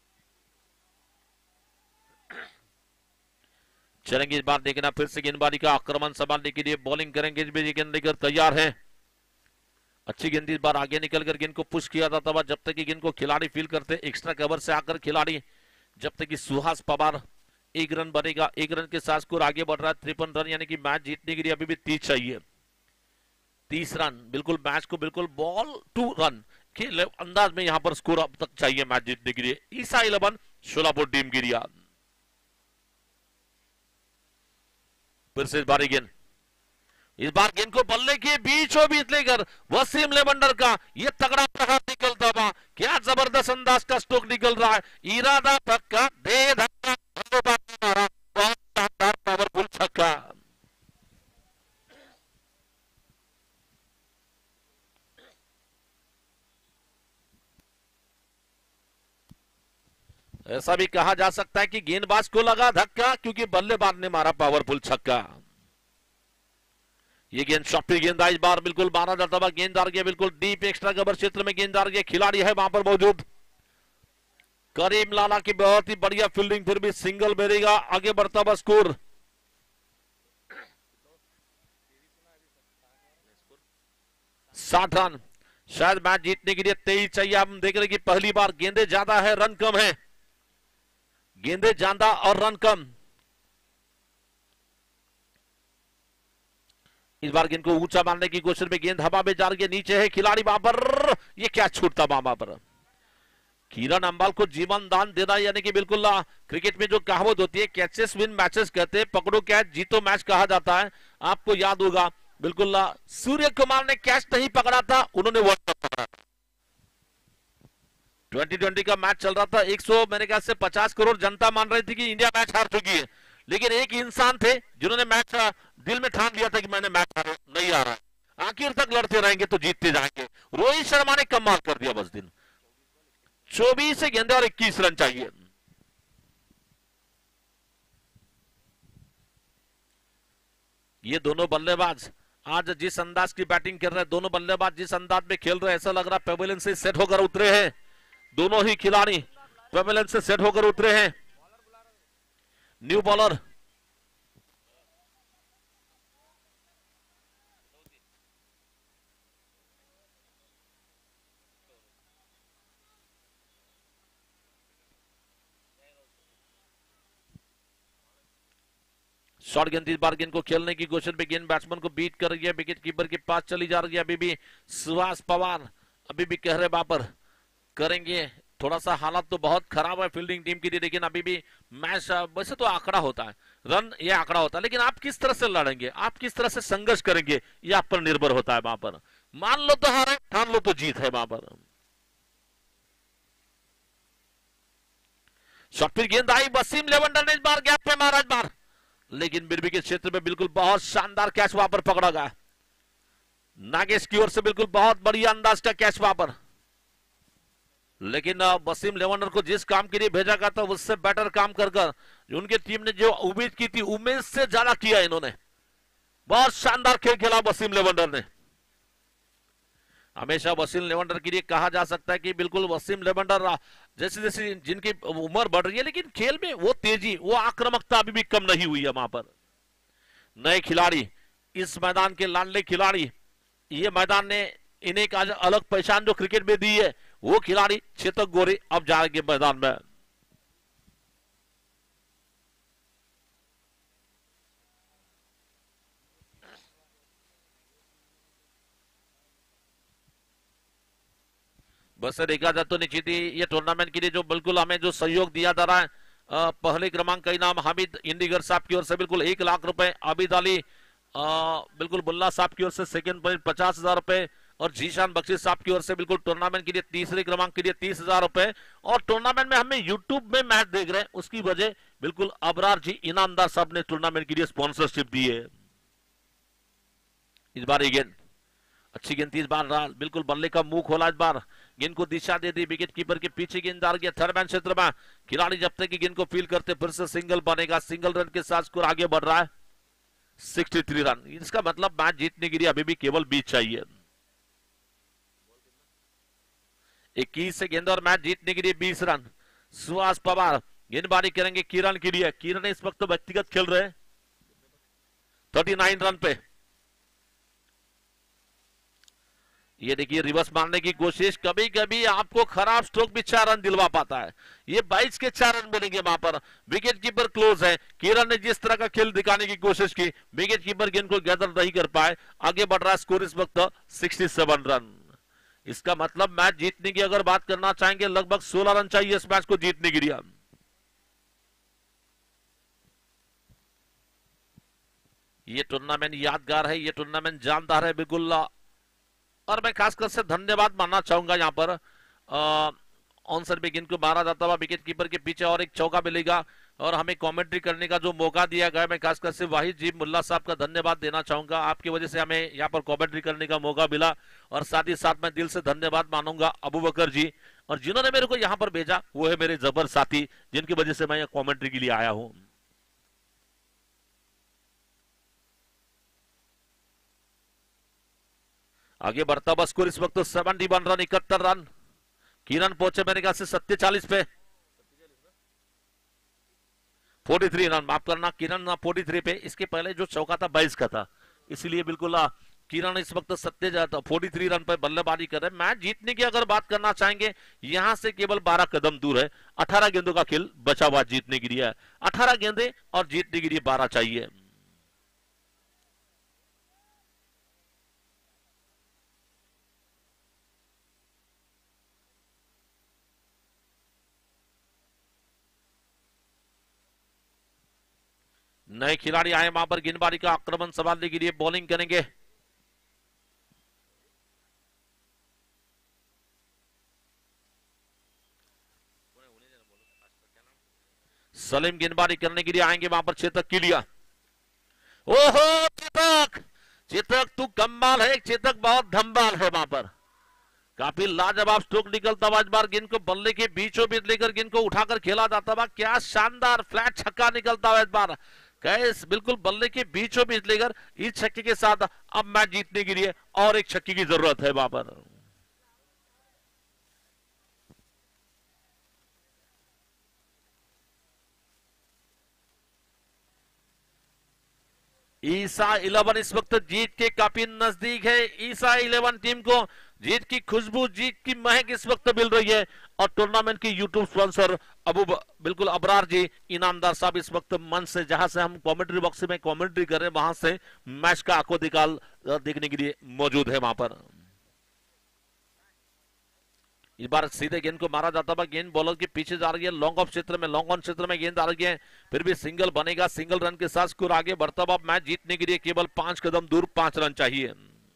चलेंगे इस बार देखना फिर से गेंदबाजी का आक्रमण संभालने के लिए, बॉलिंग करेंगे गेंद लेकर तैयार है। अच्छी गेंद इस बार आगे निकलकर गेंद को पुश किया जाता था, जब तक कि गेंद को खिलाड़ी फील करते, एक्स्ट्रा कवर से आकर खिलाड़ी, जब तक कि सुहास पवार 1 रन बनेगा, 1 रन के साथ स्कोर आगे बढ़ रहा है 53 रन, यानी कि मैच जीतने के लिए अभी भी 30 चाहिए। 30 रन बिल्कुल मैच को बिल्कुल बॉल 2 रन के अंदाज में यहां पर स्कोर अब तक चाहिए मैच जीतने के लिए। ईसा 11 शोलापुर टीम गिरिया। फिर से इस बारी गेंद, इस बार गेंद को बल्ले के बीचों बीच लेकर वसीम लेवेंडर का ये तगड़ा प्रहार निकलता हुआ, क्या जबरदस्त अंदाज का स्ट्रोक निकल रहा है, इरादा धक्का दे धक्का, बहुत शानदार पावरफुल छक्का। ऐसा भी कहा जा सकता है कि गेंदबाज को लगा धक्का क्योंकि बल्लेबाज ने मारा पावरफुल छक्का। ये गेंद शॉर्ट गेंद इस बार बिल्कुल मारा जाता हुआ, गेंद आ रही है बिल्कुल डीप एक्स्ट्रा कवर क्षेत्र में, गेंद आ रही है, खिलाड़ी है वहां पर मौजूद करीम लाला की बहुत ही बढ़िया फील्डिंग, फिर भी सिंगल मिलेगा, आगे बढ़ता हुआ स्कोर 60 रन। शायद मैच जीतने के लिए 23 चाहिए। हम देख रहे हैं कि पहली बार गेंदे ज्यादा है रन कम है, गेंदे ज्यादा और रन कम। इस बार गेंद को ऊंचा मारने की कोशिश में, गेंद हवा में जा रही है, नीचे है खिलाड़ी वहां पर, ये क्या छूटता वहां पर। किरण अंबाल को जीवन दान देना, यानी कि बिल्कुल क्रिकेट में जो कहावत होती है कैचेस विन मैचेस कहते हैं, पकड़ो कैच जीतो मैच कहा जाता है। आपको याद होगा बिल्कुल सूर्य कुमार ने कैच नहीं पकड़ा था, उन्होंने वर्ल्ड कप पकड़ा। 2020 का मैच चल रहा था, 100 मेरे ख्याल से 50 करोड़ जनता मान रही थी कि इंडिया मैच हार चुकी है, लेकिन एक इंसान थे जिन्होंने मैच दिल में ठान लिया था कि मैंने मैच नहीं आ रहा है, आखिर तक लड़ते रहेंगे तो जीतते जाएंगे। रोहित शर्मा ने कमाल कर दिया बस दिन, 24 गेंदे और 21 रन चाहिए। ये दोनों बल्लेबाज आज जिस अंदाज की बैटिंग कर रहे हैं, दोनों बल्लेबाज जिस अंदाज में खेल रहे हैं, ऐसा लग रहा है पेवेलियन से सेट होकर उतरे हैं। दोनों ही खिलाड़ी पेवेलियन से सेट होकर उतरे हैं। न्यू बॉलर शॉर्ट गेंद, इस बार गेंद को खेलने की कोशिश में, गेंद बैट्समैन को बीट कर रही है, विकेट कीपर के पास चली जा रही है। अभी भी सुहास पवार अभी भी कह रहे बापर करेंगे, थोड़ा सा हालात तो बहुत खराब है फील्डिंग टीम के लिए, लेकिन अभी भी मैच वैसे तो आंकड़ा होता है, रन ये आंकड़ा होता है, लेकिन आप किस तरह से लड़ेंगे, आप किस तरह से संघर्ष करेंगे, ये आप पर निर्भर होता है। वहां पर मान लो तो हार है, ठान लो तो जीत है। वहां पर शॉट फिर गेंद आई, वसीम लेवेंडर ने इस बार गैप पे मारा इस बार, लेकिन बिरबी के क्षेत्र में बिल्कुल बहुत शानदार कैच वहां पर पकड़ा गया। नागेश की ओर से बिल्कुल बहुत बढ़िया अंदाज का कैच वहां पर, लेकिन वसीम लेवेंडर को जिस काम के लिए भेजा गया था उससे बेटर काम कर उनकी टीम ने जो उम्मीद की थी उम्मीद से ज्यादा किया इन्होंने। बहुत शानदार खेल खेला वसीम लेवेंडर ने। हमेशा वसीम लेवेंडर के लिए कहा जा सकता है कि बिल्कुल वसीम लेवेंडर जैसे जैसे जिनकी उम्र बढ़ रही है, लेकिन खेल में वो तेजी, वो आक्रामकता अभी भी कम नहीं हुई है। वहां पर नए खिलाड़ी, इस मैदान के लाडले खिलाड़ी, ये मैदान ने इन्हें एक आज अलग पहचान जो क्रिकेट में दी है वो खिलाड़ी चेतक गोरे अब जाएंगे मैदान में। बस देखा जाए तो निश्चित ही ये टूर्नामेंट के लिए जो बिल्कुल हमें जो सहयोग दिया जा रहा है, पहले क्रमांक का इनाम हामिद इंडिगर साहब की ओर से बिल्कुल 1 लाख रुपए, आबिद अली बिल्कुल बुल्ला साहब की ओर से सेकंड पॉइंट 50,000 रुपए, और जीशान बख्शी साहब की ओर से बिल्कुल टूर्नामेंट के लिए तीसरे क्रमांक के लिए 30,000 रुपए। और टूर्नामेंट में हमें यूट्यूब में मैच देख रहे हैं उसकी वजह बिल्कुल अबरार जी इनामदार साहब ने टूर्नामेंट के लिए स्पॉन्सरशिप दी है। इस बार गेंद अच्छी गेंद, इस बार बिल्कुल बल्ले का मुंह खोला, इस बार गेंद को दिशा दे दी विकेट कीपर के पीछे, गेंद डाल गया थर्ड मैन क्षेत्र में, खिलाड़ी जब तक की गेंद को फील करते फिर से सिंगल बनेगा, सिंगल रन के साथ स्कोर आगे बढ़ रहा है 63 रन। इसका मतलब मैच जीतने के लिए अभी भी केवल 20 चाहिए, 21 से गेंद और मैच जीतने के लिए 20 रन। सुहास पवार गेंदबाजी करेंगे किरण के लिए, किरण इस वक्त तो व्यक्तिगत खेल रहे 39 रन पे। ये देखिए रिवर्स मारने की कोशिश, कभी कभी आपको खराब स्ट्रोक भी 4 रन दिलवा पाता है, ये 22 के 4 रन मिलेंगे वहां पर। विकेट कीपर क्लोज है, किरण ने जिस तरह का खेल दिखाने की कोशिश की विकेट कीपर गेंद को गैदर नहीं कर पाए, आगे बढ़ रहा है स्कोर इस वक्त 67 रन। इसका मतलब मैच जीतने की अगर बात करना चाहेंगे लगभग 16 रन चाहिए इस मैच को जीतने के लिए। ये टूर्नामेंट यादगार है, ये टूर्नामेंट जानदार है बिल्कुल, और मैं खासकर से धन्यवाद मानना चाहूंगा यहाँ पर ऑनसर पे गेंद को मारा जाता हुआ विकेट कीपर के पीछे और एक चौका मिलेगा, और हमें कमेंट्री करने का जो मौका दिया गया मैं खासकर से वाहिद जी मुल्ला साहब का धन्यवाद देना चाहूंगा। आपकी वजह से हमें यहाँ पर कमेंट्री करने का मौका मिला, और साथ ही साथ मैं दिल से धन्यवाद मानूंगा अबू बकर जी, और जिन्होंने मेरे को यहाँ पर भेजा वो है मेरे जबर साथी जिनकी वजह से मैं कॉमेंट्री के लिए आया हूँ। आगे बढ़ता हुआ स्कोर इस वक्त 71 रन, 71 रन। किरण पहुंचे मेरे ख्याल से 47 पे, 43 रन, माफ करना किरण 43 पे, इसके पहले जो चौका था 22 का था, इसलिए बिल्कुल किरण इस वक्त 43 रन पर बल्लेबाजी कर रहे हैं। मैच जीतने की अगर बात करना चाहेंगे यहां से केवल 12 कदम दूर है, 18 गेंदों का खेल बचा हुआ जीतने के लिए, 18 गेंदे और जीतने के लिए 12 चाहिए। नए खिलाड़ी आए वहां पर गेंदबाजी का आक्रमण संभालने के लिए, बॉलिंग करेंगे सलीम, गेंदबाजी करने के लिए आएंगे वहां पर चेतक के लिए। ओहो चेतक, चेतक तू कमाल है, चेतक बहुत धमबाल है, वहां पर काफी लाजवाब स्ट्रोक निकलता हुआ, इस बार गेंद को बल्ले के बीचों बीच लेकर गेंद को उठाकर खेला जाता हुआ, क्या शानदार फ्लैट छक्का निकलता हुआ इस बार, कैस बिल्कुल बल्ले के बीचों बीच लेकर इस छक्के के साथ अब मैच जीतने के लिए और एक छक्के की जरूरत है वहां पर। ईसा 11 इस वक्त जीत के काफी नजदीक है, ईसा 11 टीम को जीत की खुशबू, जीत की महक इस वक्त मिल रही है, और टूर्नामेंट की यूट्यूब स्पॉन्सर बिल्कुल अबरार जी इनामदार साहब इस वक्त मंच से, जहां से हम कमेंट्री बॉक्स में कमेंट्री कर रहे हैं वहां से मैच का आंखों निकाल देखने के लिए मौजूद है वहां पर। इस बार सीधे गेंद को मारा जाता है, गेंद बॉलर के पीछे जा रही है, लॉन्ग ऑफ क्षेत्र में, लॉन्ग ऑन क्षेत्र में गेंद आ रही है, फिर भी सिंगल बनेगा, सिंगल रन के साथ स्कोर आगे बढ़ता हुआ मैच जीतने के लिए केवल 5 कदम दूर 5 रन चाहिए।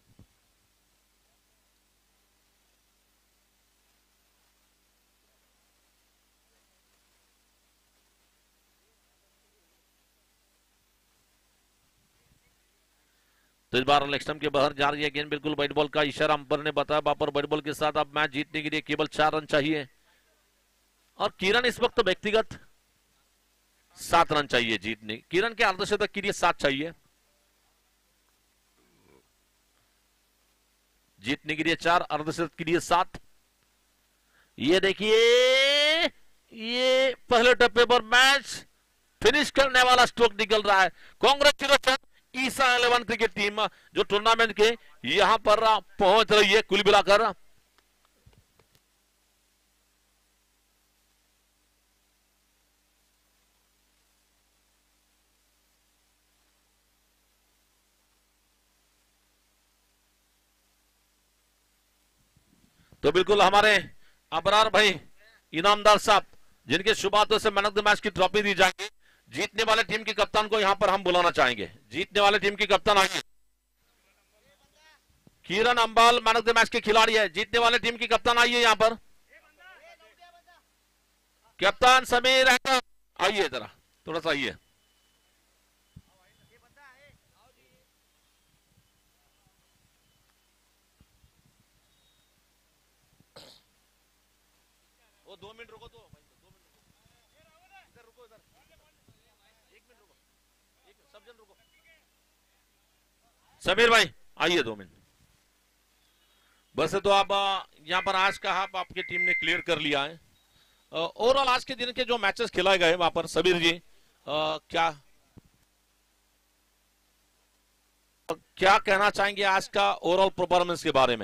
तो इस बार लेग स्टंप के बाहर जा रही है गेंद, बिल्कुल व्हाइट बॉल का इशारा अंपायर ने बताया, वहां पर व्हाइट बॉल के साथ अब मैच जीतने के लिए केवल 4 रन चाहिए, और किरण इस वक्त व्यक्तिगत 7 रन चाहिए जीतने, किरण के अर्धशतक के लिए 7 चाहिए, जीतने के लिए 4, अर्धशतक के लिए 7। ये देखिए ये पहले टप्पे पर मैच फिनिश करने वाला स्ट्रोक निकल रहा है, कांग्रेचुलेशन ईसा 11 क्रिकेट टीम जो टूर्नामेंट के यहां पर पहुंच रही है कुल मिलाकर। तो बिल्कुल हमारे अबरार भाई इनामदार साहब जिनके शुभ हाथों से मैन ऑफ द मैच की ट्रॉफी दी जाएगी, जीतने वाले टीम के कप्तान को यहां पर हम बुलाना चाहेंगे। जीतने वाले टीम की कप्तान आइए। Kiran Ambal man of the match के खिलाड़ी है। जीतने वाले टीम की कप्तान आइए यहां पर। कप्तान समीर आइए जरा, थोड़ा सा आइए। वो 2 मिनट रुको, तो 2 मिनट इधर रुको, इधर 1 मिनट रुको, सब जन रुको। समीर भाई आइए 2 मिनट। वैसे तो आप यहाँ पर आज का हाफ आपकी टीम ने क्लियर कर लिया है। ओवरऑल आज के दिन के जो मैचेस खिलाए गए वहां पर समीर जी क्या कहना चाहेंगे आज का ओवरऑल परफॉर्मेंस के बारे में?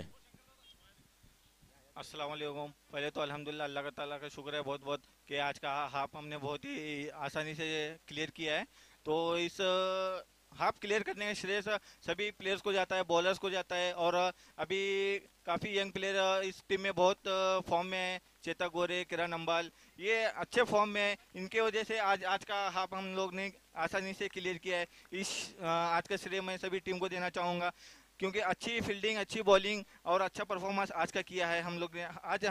अस्सलाम वालेकुम। पहले तो अल्हम्दुलिल्लाह अल्लाह ताला का शुक्र है बहुत बहुत कि आज का हाफ हमने बहुत ही आसानी से क्लियर किया है। तो इस हाफ क्लियर करने का श्रेय सभी प्लेयर्स को जाता है, बॉलर्स को जाता है। और अभी काफ़ी यंग प्लेयर इस टीम में बहुत फॉर्म में है। चेतक गोरे, किरण अंबाल ये अच्छे फॉर्म में है। इनके वजह से आज का हाफ हम लोग ने आसानी से क्लियर किया है। इस आज का श्रेय मैं सभी टीम को देना चाहूँगा, क्योंकि अच्छी फील्डिंग, अच्छी बॉलिंग और अच्छा परफॉर्मेंस आज का किया है हम लोग ने।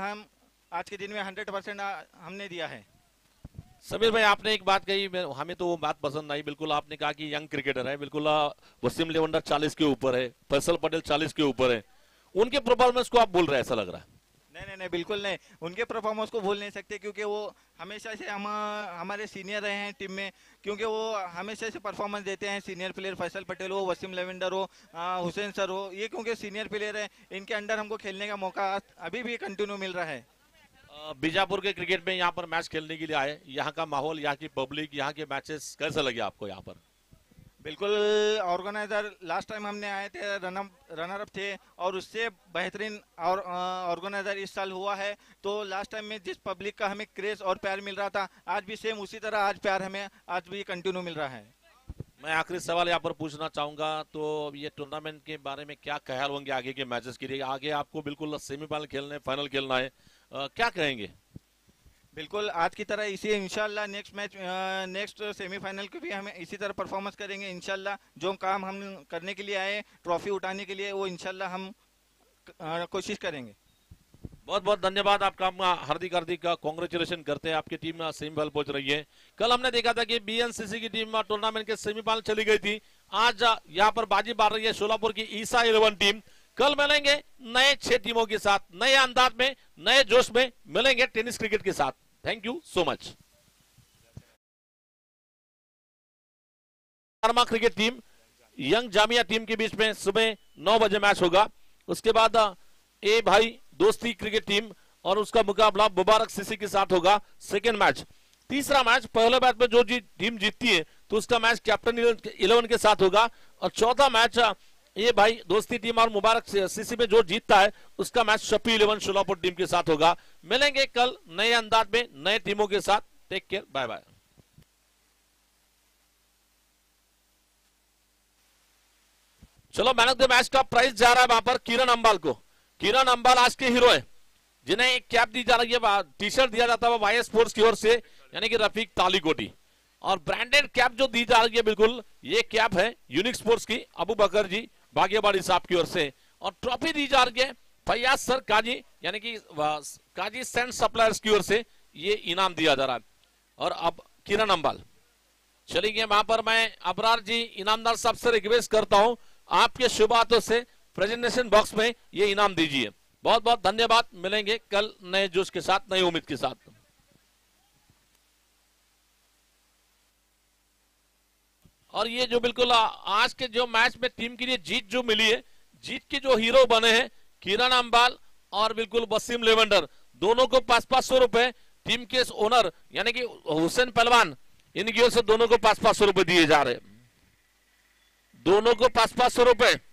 आज के दिन में 100% हमने दिया है। समीर भाई आपने एक बात कही, हमें तो वो बात पसंद आई। बिल्कुल आपने कहा कि यंग क्रिकेटर है, बिल्कुल वसीम लेवेंडर 40 के ऊपर है, फैसल पटेल 40 के ऊपर है। उनके परफॉर्मेंस को आप बोल रहे हैं, ऐसा लग रहा है? नहीं, बिल्कुल नहीं। उनके परफॉर्मेंस को भूल नहीं सकते, क्योंकि वो हमेशा से हमारे सीनियर रहे हैं टीम में। क्योंकि वो हमेशा से परफॉर्मेंस देते हैं। सीनियर प्लेयर फैसल पटेल हो, वसीम लेवेंडर हो, हुसैन सर हो, ये क्योंकि सीनियर प्लेयर है, इनके अंडर हमको खेलने का मौका अभी भी कंटिन्यू मिल रहा है। बीजापुर के क्रिकेट में यहाँ पर मैच खेलने के लिए आए, यहाँ का माहौल, यहाँ की पब्लिक, यहाँ के मैचेस कैसे लगे आपको यहाँ पर? बिल्कुल ऑर्गेनाइजर लास्ट टाइम हमने आए थे रनर अप थे, और उससे बेहतरीन और ऑर्गेनाइजर इस साल हुआ है। तो लास्ट टाइम में जिस पब्लिक का हमें क्रेज और प्यार मिल रहा था, आज भी सेम उसी तरह आज प्यार हमें आज भी कंटिन्यू मिल रहा है। मैं आखिरी सवाल यहाँ पर पूछना चाहूंगा, तो ये टूर्नामेंट के बारे में क्या ख्याल होंगे आगे के मैचेस के लिए? आगे आपको बिल्कुल सेमीफाइनल खेलना है, फाइनल खेलना है, क्या कहेंगे? बिल्कुल आज की तरह इसी इंशाल्लाह नेक्स्ट सेमीफाइनल को भी हम इसी तरह परफॉर्मेंस करेंगे इंशाल्लाह। जो काम हम करने के लिए आए, ट्रॉफी उठाने के लिए, वो इंशाल्लाह हम कोशिश करेंगे। बहुत बहुत धन्यवाद आपका, हार्दिक कांग्रेचुलेशन करते हैं। आपकी टीम सेमीफाइनल पहुंच रही है। कल हमने देखा था कि बीएनसीसी की टीम टूर्नामेंट के सेमीफाइनल चली गई थी। आज यहाँ पर बाजी मार रही है शोलापुर की ईसा 11 टीम। कल मिलेंगे नए 6 टीमों के साथ, नए अंदाज में, नए जोश में मिलेंगे टेनिस क्रिकेट के साथ। Thank you so much. Cricket team young Jamia team के बीच में सुबह 9 बजे मैच होगा। उसके बाद ए भाई दोस्ती क्रिकेट टीम और उसका मुकाबला मुबारक सीसी के साथ होगा। सेकेंड मैच, तीसरा मैच, पहले मैच में जो टीम जीतती है तो उसका मैच कैप्टन 11 के साथ होगा। और चौथा मैच ये भाई दोस्ती टीम और मुबारक सीसी में जो जीतता है उसका मैच शफी 11 शोलापुर टीम के साथ होगा। मिलेंगे कल नए अंदाज में, नए टीमों के साथ। Take care, bye bye. चलो, मैन ऑफ द मैच का प्राइज जा रहा है वहां पर किरण अंबाल को। किरण अंबाल आज के हीरो है, जिन्हें एक कैप दी जा रही है, टी शर्ट दिया जाता है वाई स्पोर्ट्स की ओर से, यानी कि रफीक तालीकोटी। और ब्रांडेड कैप जो दी जा रही है, बिल्कुल ये कैप है यूनिक स्पोर्ट्स की, अबू बकर जी बागेबाड़ी साहब की ओर से। और ट्रॉफी दी जा रही है फैयाज सर काजी, यानी कि काजी सेंट सप्लायर्स की ओर से ये इनाम दिया जा रहा है। और अब किरण अंबाल चलेंगे वहां पर। मैं अबरार जी इनामदार साहब से रिक्वेस्ट करता हूं, आपके शुभ हाथों से प्रेजेंटेशन बॉक्स में ये इनाम दीजिए। बहुत बहुत धन्यवाद। मिलेंगे कल नए जोश के साथ, नई उम्मीद के साथ। और ये जो बिल्कुल आज के जो मैच में टीम के लिए जीत जो मिली है, जीत के जो हीरो बने हैं किरण अंबाल और बिल्कुल वसीम लेवेंडर, दोनों को 500-500 रुपए टीम के ओनर यानी कि हुसैन पहलवान, इनकी ओर से दोनों को 500-500 रुपए दिए जा रहे हैं। दोनों को 500-500 रुपए।